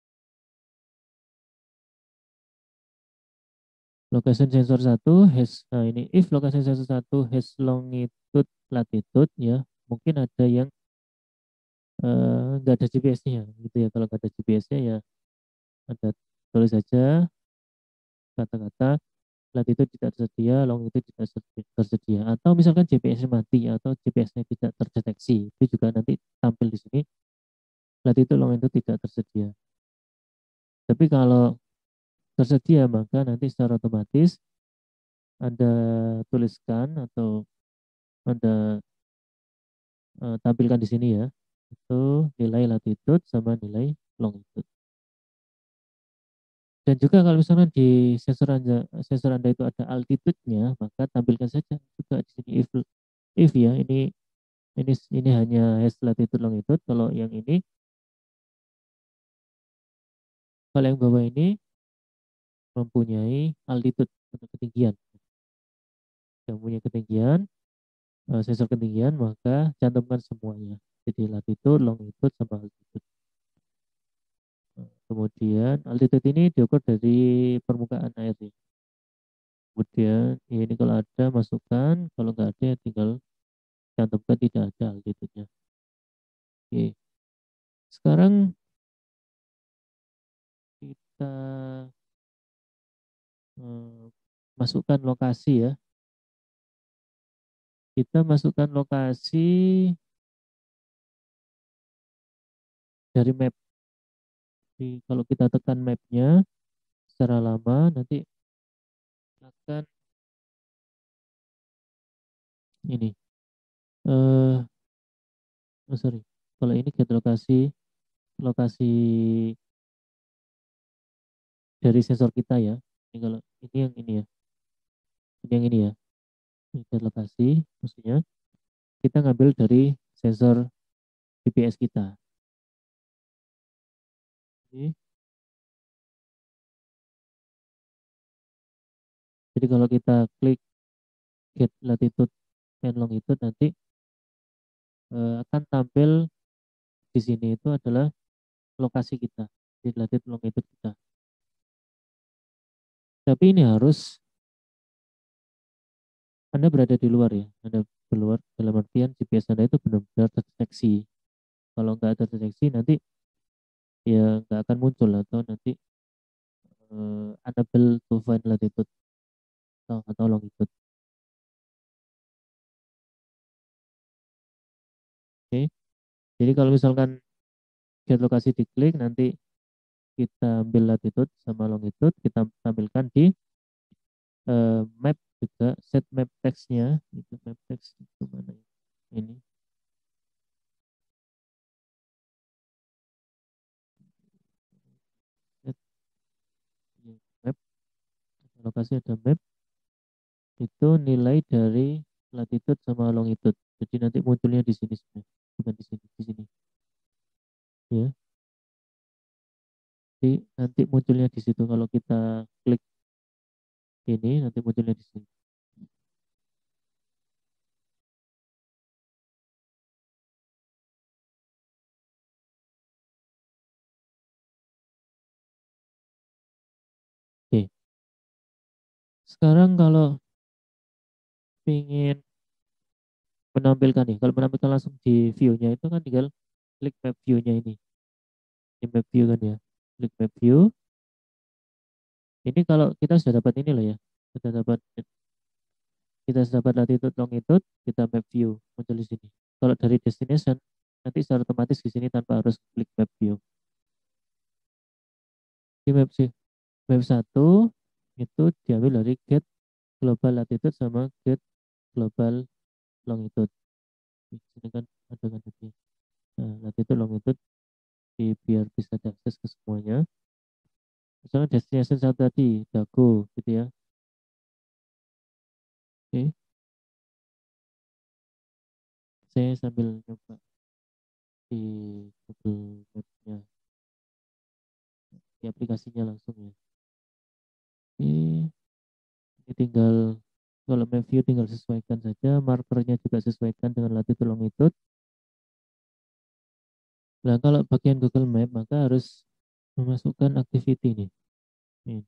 Location sensor satu has nah ini if location sensor satu has longitude latitude ya, mungkin ada yang eh, nggak uh, ada G P S-nya gitu ya. Kalau nggak ada G P S-nya ya ada tulis saja kata-kata latitude tidak tersedia, longitude tidak tersedia, atau misalkan G P S-nya mati atau G P S-nya tidak terdeteksi, itu juga nanti tampil di sini latitude longitude tidak tersedia. Tapi kalau tersedia maka nanti secara otomatis Anda tuliskan atau Anda uh, tampilkan di sini ya, itu nilai latitude sama nilai longitude. Dan juga kalau misalnya di sensor Anda, sensor Anda itu ada altitude-nya, maka tampilkan saja juga di sini if if ya ini ini ini hanya has latitude longitude. Kalau yang ini kalau yang bawah ini mempunyai altitude atau ketinggian. Yang punya ketinggian, uh, sensor ketinggian, maka cantumkan semuanya. Jadi latitude, longitude, sama altitude. Kemudian altitude ini diukur dari permukaan air. Kemudian ya ini kalau ada masukkan, kalau nggak ada ya tinggal cantumkan tidak ada altitude-nya. Oke. Sekarang kita eh, masukkan lokasi ya. Kita masukkan lokasi dari map. Jadi, kalau kita tekan mapnya secara lama nanti akan ini. Eh, oh sorry. Kalau ini get lokasi lokasi dari sensor kita ya. Ini kalau ini yang ini ya. Ini yang ini ya. Ini get lokasi maksudnya kita ngambil dari sensor G P S kita. Jadi, jadi kalau kita klik get latitude and longitude nanti eh, akan tampil di sini itu adalah lokasi kita di latitude longitude kita. Tapi ini harus Anda berada di luar ya. Anda keluar dalam artian G P S Anda itu benar-benar terdeteksi. Kalau nggak terdeteksi nanti ya nggak akan muncul atau nanti uh, unable to find latitude atau, atau longitude. Oke. Okay. Jadi kalau misalkan get lokasi diklik nanti kita ambil latitude sama longitude kita tampilkan di uh, map juga set map text-nya itu map text itu mana ya? Ini set map lokasi ada map itu nilai dari latitude sama longitude. Jadi nanti munculnya di sini sebenarnya, bukan di sini, di sini. Ya, jadi nanti munculnya di situ kalau kita klik ini nanti munculnya di sini. Oke. Sekarang kalau ingin menampilkan nih. Kalau menampilkan langsung di view-nya itu kan tinggal klik map view-nya ini. Di map view kan ya. Klik map view. Ini kalau kita sudah dapat ini loh ya. Sudah dapat kita sudah dapat latitude longitude, kita map view muncul di sini. Kalau dari destination nanti secara otomatis di sini tanpa harus klik map view. Di map sih. Map satu itu diambil dari get global latitude sama get global longitude. Di sini kan ada kan ini. Nah, latitude longitude di, biar bisa diakses ke semuanya. Misalnya destination satu tadi, Dago gitu ya. Oke, saya sambil nyoba di Google Map-nya, di aplikasinya langsung ya. Oke, ini tinggal kalau map view tinggal sesuaikan saja, markernya juga sesuaikan dengan latitude longitude. Nah, kalau bagian Google Map maka harus memasukkan activity nih. Ini,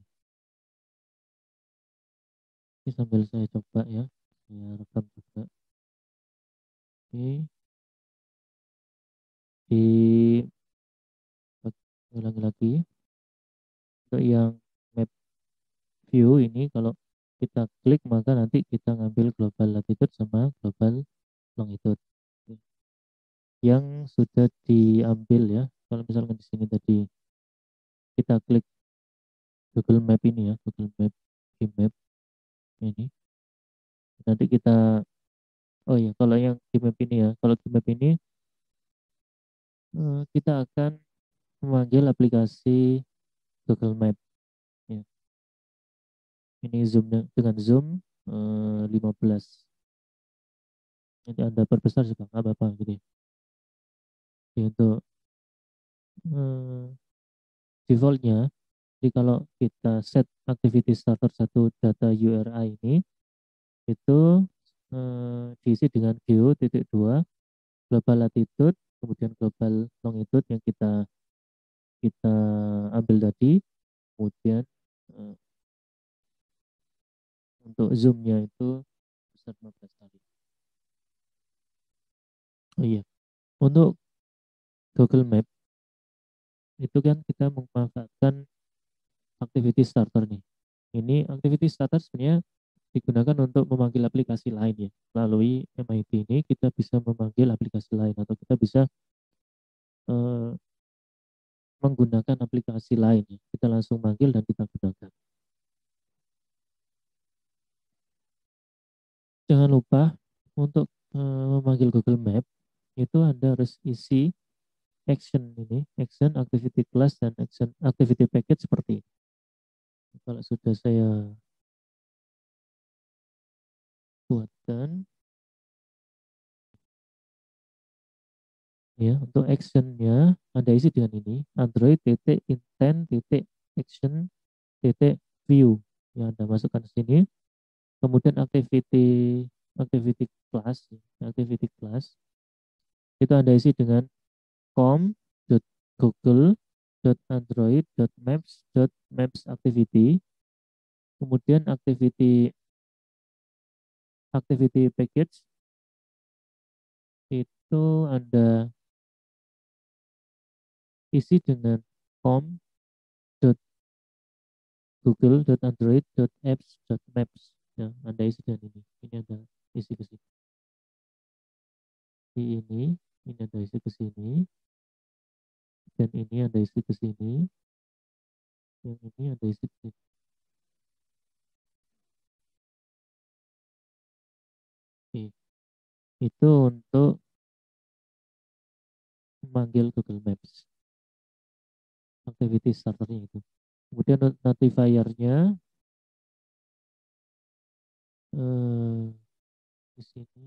ini sambil saya coba ya, saya rekam juga. Oke, di ulangi lagi untuk yang map view ini kalau kita klik maka nanti kita ngambil global latitude sama global longitude yang sudah diambil ya. Kalau misalkan di sini tadi kita klik Google Map ini ya, Google Map, Gmap ini. Nanti kita, oh ya, kalau yang Gmap ini ya, kalau Gmap ini eh, kita akan memanggil aplikasi Google Map. Ya. Ini zoom dengan zoom eh, lima belas. Nanti Anda perbesar juga nggak apa-apa gitu ya. Jadi untuk eh, defaultnya, jadi kalau kita set activity starter satu data U R I ini, itu eh, diisi dengan geo titik dua global latitude kemudian global longitude yang kita kita ambil tadi, kemudian eh, untuk zoomnya itu besar lima belas kali. Oh iya, untuk Google Map itu kan kita memanfaatkan activity starter nih. Ini activity starter sebenarnya digunakan untuk memanggil aplikasi lain ya. Melalui M I T ini kita bisa memanggil aplikasi lain atau kita bisa eh, menggunakan aplikasi lain ya. Kita langsung manggil dan kita gunakan. Jangan lupa untuk eh, memanggil Google Map itu Anda harus isi action ini, action, activity class, dan action activity package seperti ini. Kalau sudah saya buatkan, ya untuk actionnya Anda isi dengan ini, Android titik intent titik action titik view yang Anda masukkan ke sini. Kemudian activity activity class, activity class itu Anda isi dengan com.google.android.maps.maps activity. Kemudian activity activity package itu Anda isi dengan com.google.android.apps.maps. Ya, Anda isi dengan ini. Ini Anda isi ke sini. Di ini, ini Anda isi ke sini. Dan ini Anda isi ke sini. Yang ini Anda isi ke sini. Oke. Itu untuk memanggil Google Maps. Activity starternya itu. Kemudian notifiernya eh, di sini.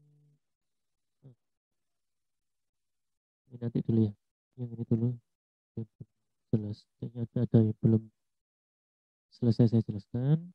Ini nanti dulu ya. Yang ini dulu. Jelas. Kayaknya ada, ada yang belum selesai saya jelaskan.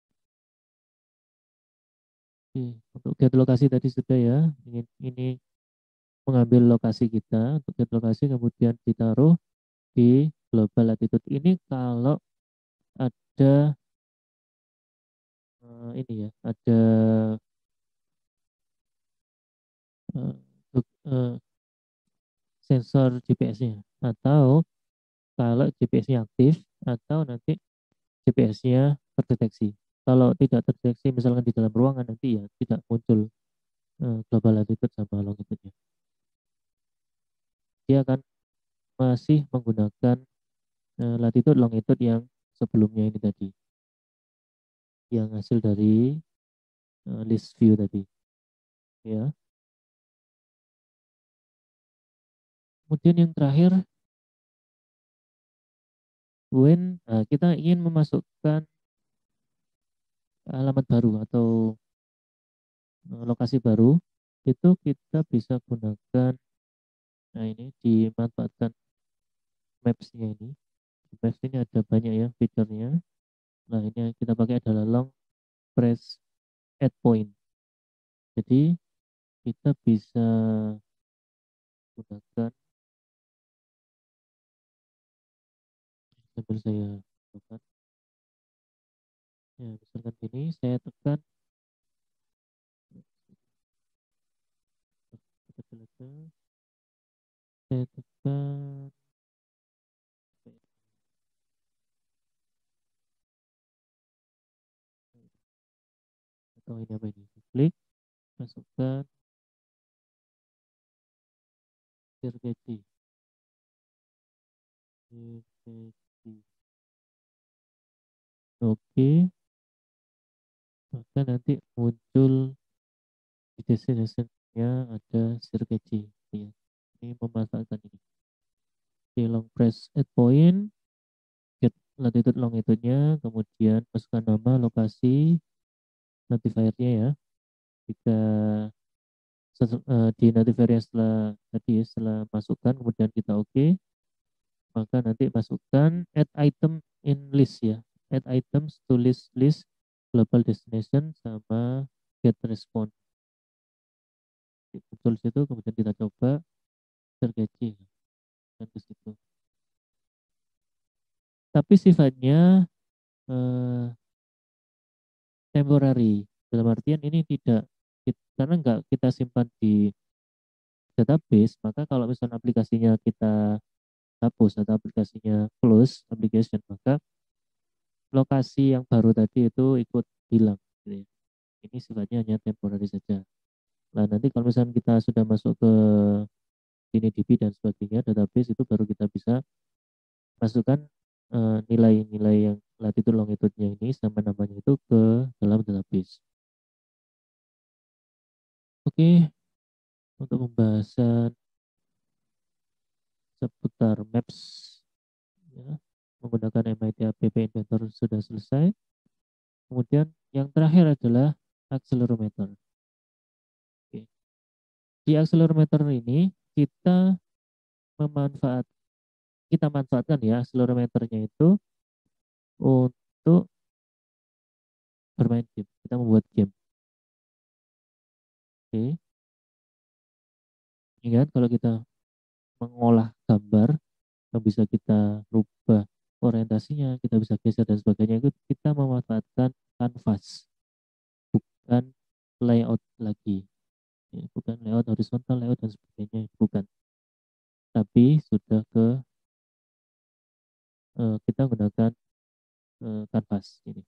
Oke. Untuk get lokasi tadi sudah ya. Ini, ini mengambil lokasi kita. Untuk get lokasi kemudian ditaruh di global latitude. Ini kalau ada uh, ini ya, ada uh, uh, sensor G P S-nya, atau kalau G P S-nya aktif atau nanti G P S-nya terdeteksi. Kalau tidak terdeteksi misalkan di dalam ruangan, nanti ya tidak muncul uh, global latitude sama longitude-nya. Dia akan masih menggunakan uh, latitude longitude yang sebelumnya ini tadi, yang hasil dari uh, list view tadi, ya. Kemudian yang terakhir, when nah, kita ingin memasukkan alamat baru atau uh, lokasi baru, itu kita bisa gunakan, nah ini dimanfaatkan maps-nya ini. Maps ini ada banyak ya fiturnya. Nah ini yang kita pakai adalah long press add point. Jadi kita bisa gunakan, sambil saya tekan, ya misalkan ini saya tekan, saya tekan atau ini apa ini, klik, masukkan Sirgeti. Oke, maka nanti muncul di destination-nya ada Sirgeti. Ya. Ini memanfaatkan ini. Di long press add point, get latitude longitude-nya, kemudian masukkan nama, lokasi, notifier-nya ya. Jika uh, di notifier setelah tadi setelah masukkan kemudian kita oke, okay, maka nanti masukkan add item in list ya, add items to list list global destination sama get response. Muncul situ, kemudian kita coba tergaji dan ke situ. Tapi sifatnya eh, temporary, dalam artian ini tidak, karena nggak kita simpan di database, maka kalau misalnya aplikasinya kita hapus atau aplikasinya close application, maka lokasi yang baru tadi itu ikut hilang gitu ya. Ini sifatnya hanya temporary saja. Nah nanti kalau misalnya kita sudah masuk ke DynaDB dan sebagainya, database, itu baru kita bisa masukkan eh, nilai-nilai uh, yang latitude longitude-nya ini sama namanya itu ke dalam database. Oke, untuk pembahasan seputar maps ya, menggunakan M I T App Inventor sudah selesai. Kemudian yang terakhir adalah accelerometer. Oke. Di accelerometer ini kita memanfaat kita manfaatkan ya accelerometernya itu untuk bermain game. Kita membuat game. Oke. Ingat kalau kita mengolah gambar yang bisa kita rubah orientasinya, kita bisa geser dan sebagainya, itu kita memanfaatkan kanvas, bukan layout lagi. Ya, bukan layout horizontal, layout dan sebagainya, bukan. Tapi sudah ke uh, kita gunakan uh, kanvas ini.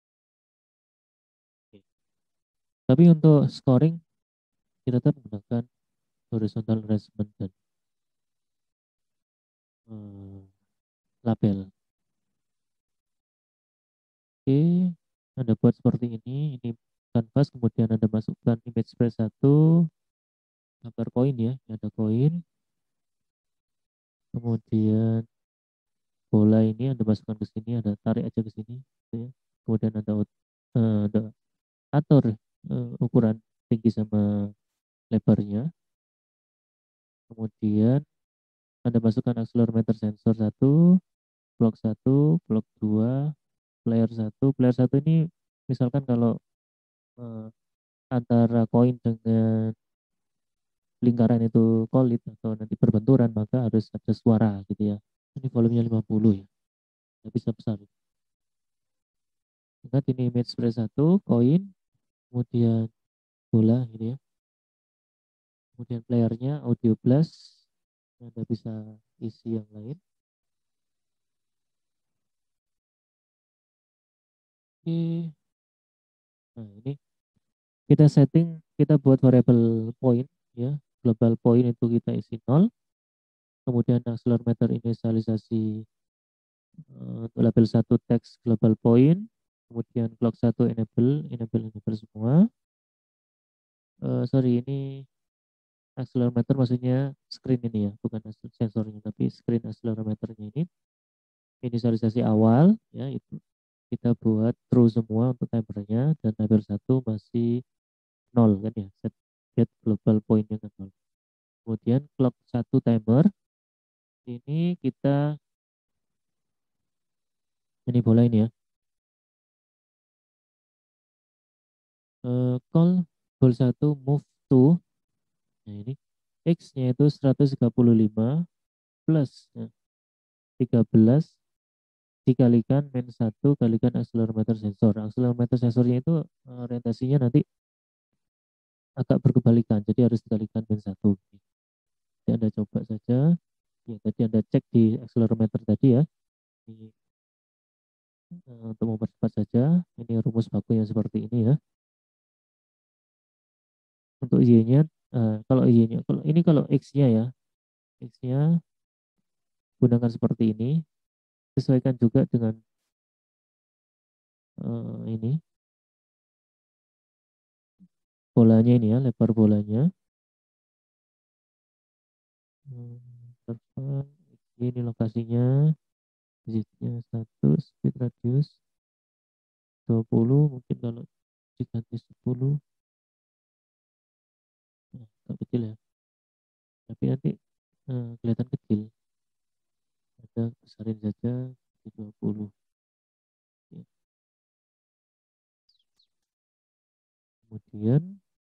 Oke. Tapi untuk scoring kita tetap menggunakan horizontal arrangement dan uh, label. Oke, Anda buat seperti ini. Ini kanvas, kemudian Anda masukkan image spread satu, gambar koin ya, ini ada koin. Kemudian bola ini Anda masukkan ke sini, Anda tarik aja ke sini, gitu ya. Kemudian Anda, uh, Anda atur uh, ukuran tinggi sama lebarnya. Kemudian Anda masukkan accelerometer sensor satu, blok satu, blok dua, player satu. Player satu ini misalkan kalau uh, antara koin dengan lingkaran itu kolit atau nanti berbenturan, maka harus ada suara gitu ya. Ini volumenya lima puluh ya, nggak bisa besar. Ingat ini image spread satu, koin, kemudian bola gitu ya. Kemudian playernya audio blast, Anda bisa isi yang lain. Oke. Nah ini kita setting, kita buat variable point ya, global point itu kita isi nol. Kemudian accelerometer inisialisasi uh, untuk label satu text global point. Kemudian clock satu enable, enable, enable semua. Uh, sorry ini accelerometer maksudnya screen ini ya, bukan sensornya, tapi screen accelerometernya ini. Inisialisasi awal ya itu kita buat true semua untuk timernya, dan label satu masih nol kan ya, set get global pointnya kan nol. Kemudian clock satu timer ini kita, ini bola ini ya, uh, call goal satu move to, nah ini x nya itu seratus tiga puluh lima plus ya, tiga belas dikalikan min satu kalikan accelerometer sensor. Accelerometer sensornya itu uh, orientasinya nanti agak berkebalikan, jadi harus dikalikan min satu. Jadi Anda coba saja ya, tadi Anda cek di accelerometer tadi ya, ini, uh, untuk mempercepat saja, ini rumus bakunya seperti ini ya. Untuk y-nya, uh, kalau y-nya, kalau ini kalau x-nya ya, x-nya gunakan seperti ini, sesuaikan juga dengan uh, ini bolanya ini ya, lebar bolanya. Hmm, ini lokasinya, digitnya satu, speed radius dua puluh, mungkin kalau diganti sepuluh, nah, agak kecil ya, tapi nanti uh, kelihatan kecil. Ada besarin saja di dua puluh. Ya. Kemudian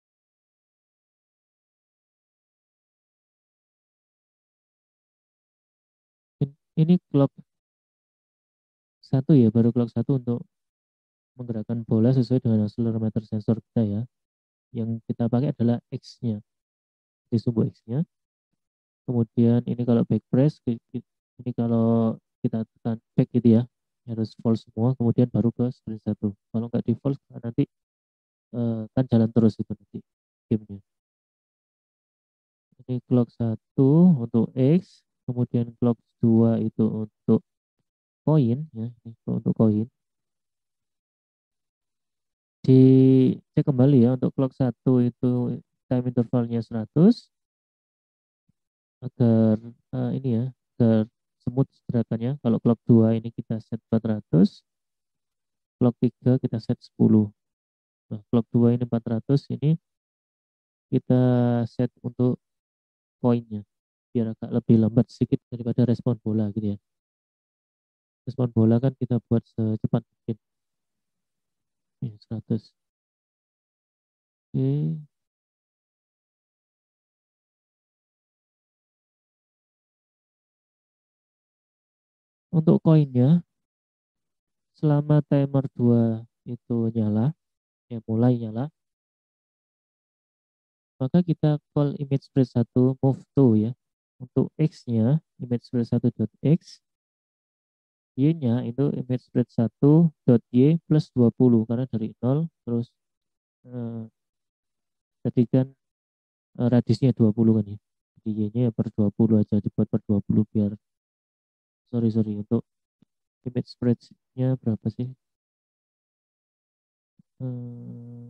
ini clock satu ya, baru clock satu untuk menggerakkan bola sesuai dengan accelerometer sensor kita ya. Yang kita pakai adalah X-nya, di sumbu X-nya. Kemudian ini kalau back press, ini kalau kita tekan back gitu ya, harus false semua, kemudian baru ke sprint satu. Kalau nggak di false nanti uh, kan jalan terus itu nanti gamenya. Ini clock satu untuk X, kemudian clock dua itu untuk koin ya, ini untuk koin. Dicek kembali ya, untuk clock satu itu time intervalnya seratus agar uh, ini ya, agar smooth gerakannya. Kalau clock dua ini kita set empat ratus, clock tiga kita set sepuluh. Nah, clock dua ini empat ratus, ini kita set untuk koinnya biar agak lebih lambat sedikit daripada respon bola gitu ya. Respon bola kan kita buat secepat mungkin. Ini seratus. Oke. Untuk koinnya, selama timer dua itu nyala, ya mulai nyala, maka kita call image spread satu move to ya. Untuk X-nya, image spread satu dot X, Y-nya itu image spread satu dot Y plus dua puluh, karena dari nol, terus eh, tadi kan eh, radiusnya dua puluh kan ya. Jadi Y-nya ya per dua puluh aja, dibuat per dua puluh biar, sorry, sorry, untuk image spread-nya berapa sih? Hmm,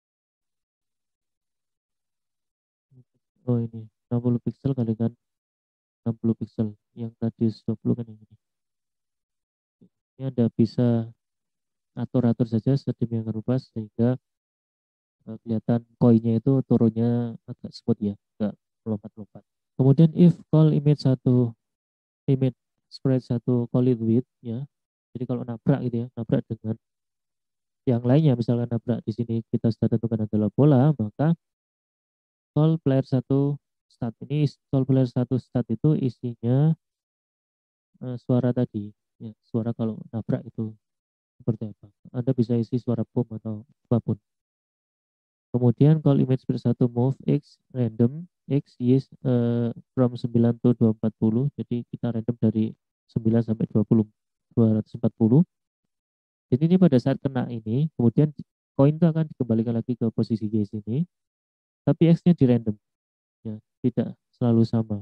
oh ini, enam puluh pixel kali kan enam puluh pixel, yang radius dua puluh kan yang ini. Ini Anda bisa atur-atur saja sedemikian rupa sehingga uh, kelihatan koinnya itu turunnya agak smooth ya, agak melompat-lompat. Kemudian if call image satu, image spread satu collide with ya. Jadi kalau nabrak gitu ya, nabrak dengan yang lainnya, misalkan nabrak di sini kita sudah tentukan adalah bola, maka call player satu start, ini call player satu start itu isinya uh, suara tadi ya, suara kalau nabrak itu seperti apa. Anda bisa isi suara bom atau apapun. Kemudian call image per satu move X random X, Y uh, from sembilan to dua ratus empat puluh. Jadi kita random dari sembilan sampai dua puluh, dua ratus empat puluh. Jadi ini pada saat kena ini, kemudian koin itu akan dikembalikan lagi ke posisi Y sini, tapi X-nya di random, ya, tidak selalu sama.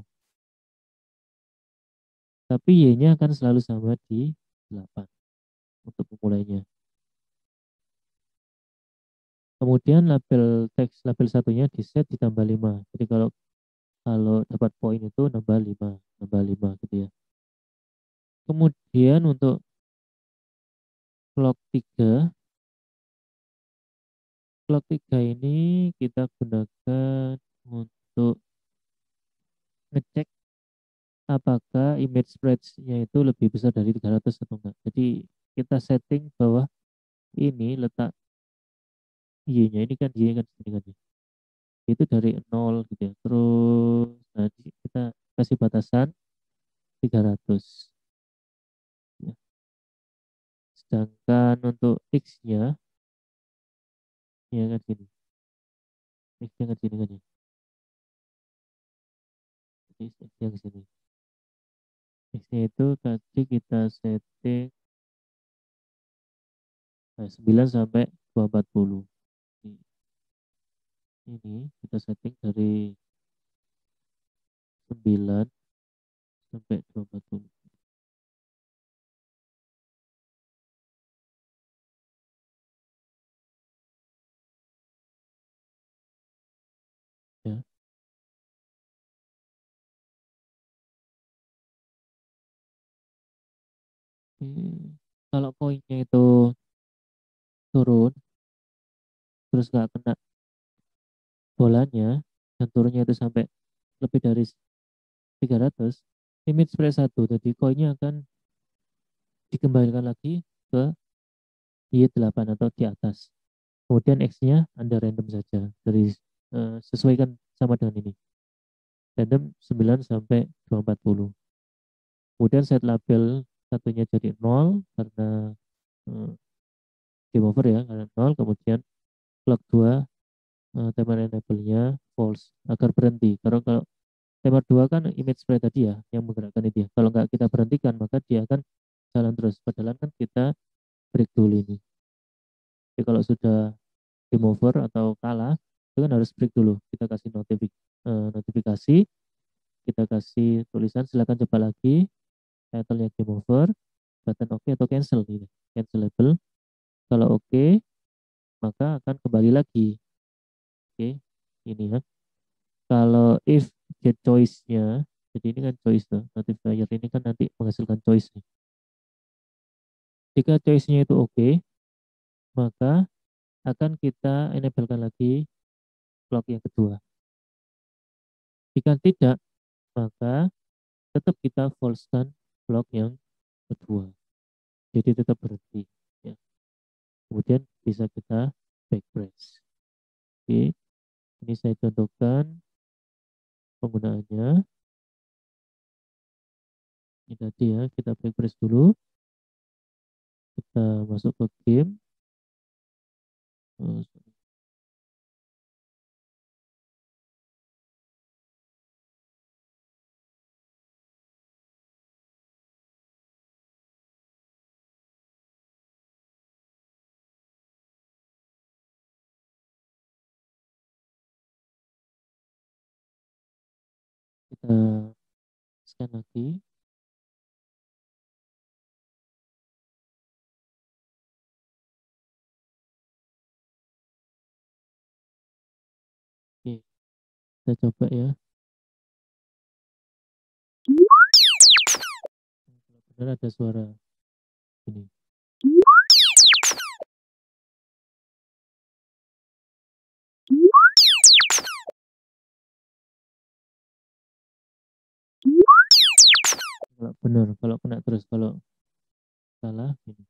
Tapi Y-nya akan selalu sama di delapan untuk memulainya. Kemudian label teks label satunya di set ditambah lima. Jadi kalau kalau dapat poin itu nambah lima, nambah lima gitu ya. Kemudian untuk clock tiga, clock tiga ini kita gunakan untuk ngecek apakah image spreads-nya itu lebih besar dari tiga ratus atau enggak. Jadi kita setting bahwa ini letak Y-nya ini kan Y kan segini kan ya. Itu dari nol gitu ya. Terus nah, kita kasih batasan tiga ratus. Ya. Sedangkan untuk X-nya ya kan gini. X-nya kan gini kan ya. Jadi X-nya ke sini. X-nya itu tadi kita setting nah, sembilan sampai dua ratus empat puluh. Ini kita setting dari sembilan sampai dua ratus empat puluh. Ya. Hmm, kalau koinnya itu turun terus nggak kena bolanya dan turunnya itu sampai lebih dari tiga ratus, image spread satu, jadi koinnya akan dikembalikan lagi ke Y delapan atau di atas. Kemudian X-nya Anda random saja dari eh, sesuaikan sama dengan ini. Random sembilan sampai dua ratus empat puluh. Kemudian set label satunya jadi nol karena eh, game over ya, karena nol. Kemudian clock dua uh, timer enable-nya false agar berhenti. Karena kalau timer dua kan image spread tadi ya yang menggerakkan itu ya. Kalau nggak kita berhentikan maka dia akan jalan terus. Padahal kan kita break dulu ini. Jadi kalau sudah game over atau kalah itu kan harus break dulu. Kita kasih notifik uh, notifikasi, kita kasih tulisan silakan coba lagi, title-nya game over, button oke okay atau cancel ini. Cancelable. Kalau oke okay, maka akan kembali lagi. Oke, okay. Ini ya. Kalau if get choice-nya, jadi ini kan choice tuh, notifier ini kan nanti menghasilkan choice nih. Jika choice-nya itu oke, okay, maka akan kita enablekan lagi clock yang kedua. Jika tidak, maka tetap kita false-kan clock yang kedua. Jadi tetap berhenti. Ya. Kemudian bisa kita back press. Oke, ini saya contohkan penggunaannya. Ini tadi ya, kita back press dulu. Kita masuk ke game. Kita scan lagi. Oke, kita coba ya. Benar ada suara ini. Kalau benar, kalau kena terus, kalau salah ini.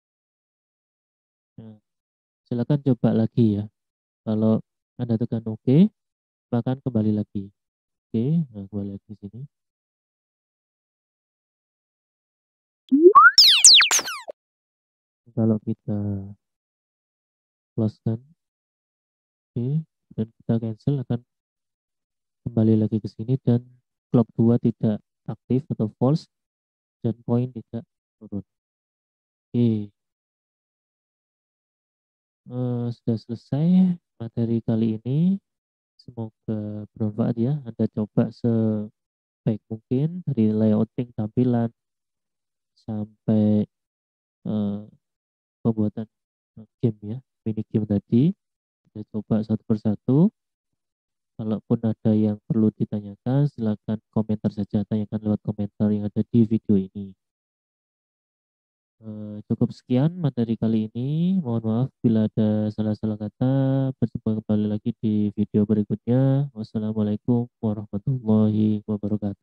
Nah, silakan coba lagi ya. Kalau Anda tekan OK, bahkan kembali lagi. Oke, nah kembali lagi di sini. Kalau kita close kan, oke, dan kita cancel akan kembali lagi ke sini dan clock dua tidak aktif atau false dan poin tidak turun. Oke, eh, sudah selesai materi kali ini. Semoga bermanfaat ya. Anda coba sebaik mungkin dari layouting tampilan sampai eh, pembuatan eh, game ya, mini game tadi. Kita coba satu persatu. Kalaupun ada yang perlu ditanyakan, silakan komentar saja, tanyakan lewat komentar yang ada di video ini. Eh, cukup sekian materi kali ini. Mohon maaf bila ada salah-salah kata. Berjumpa kembali lagi di video berikutnya. Wassalamualaikum warahmatullahi wabarakatuh.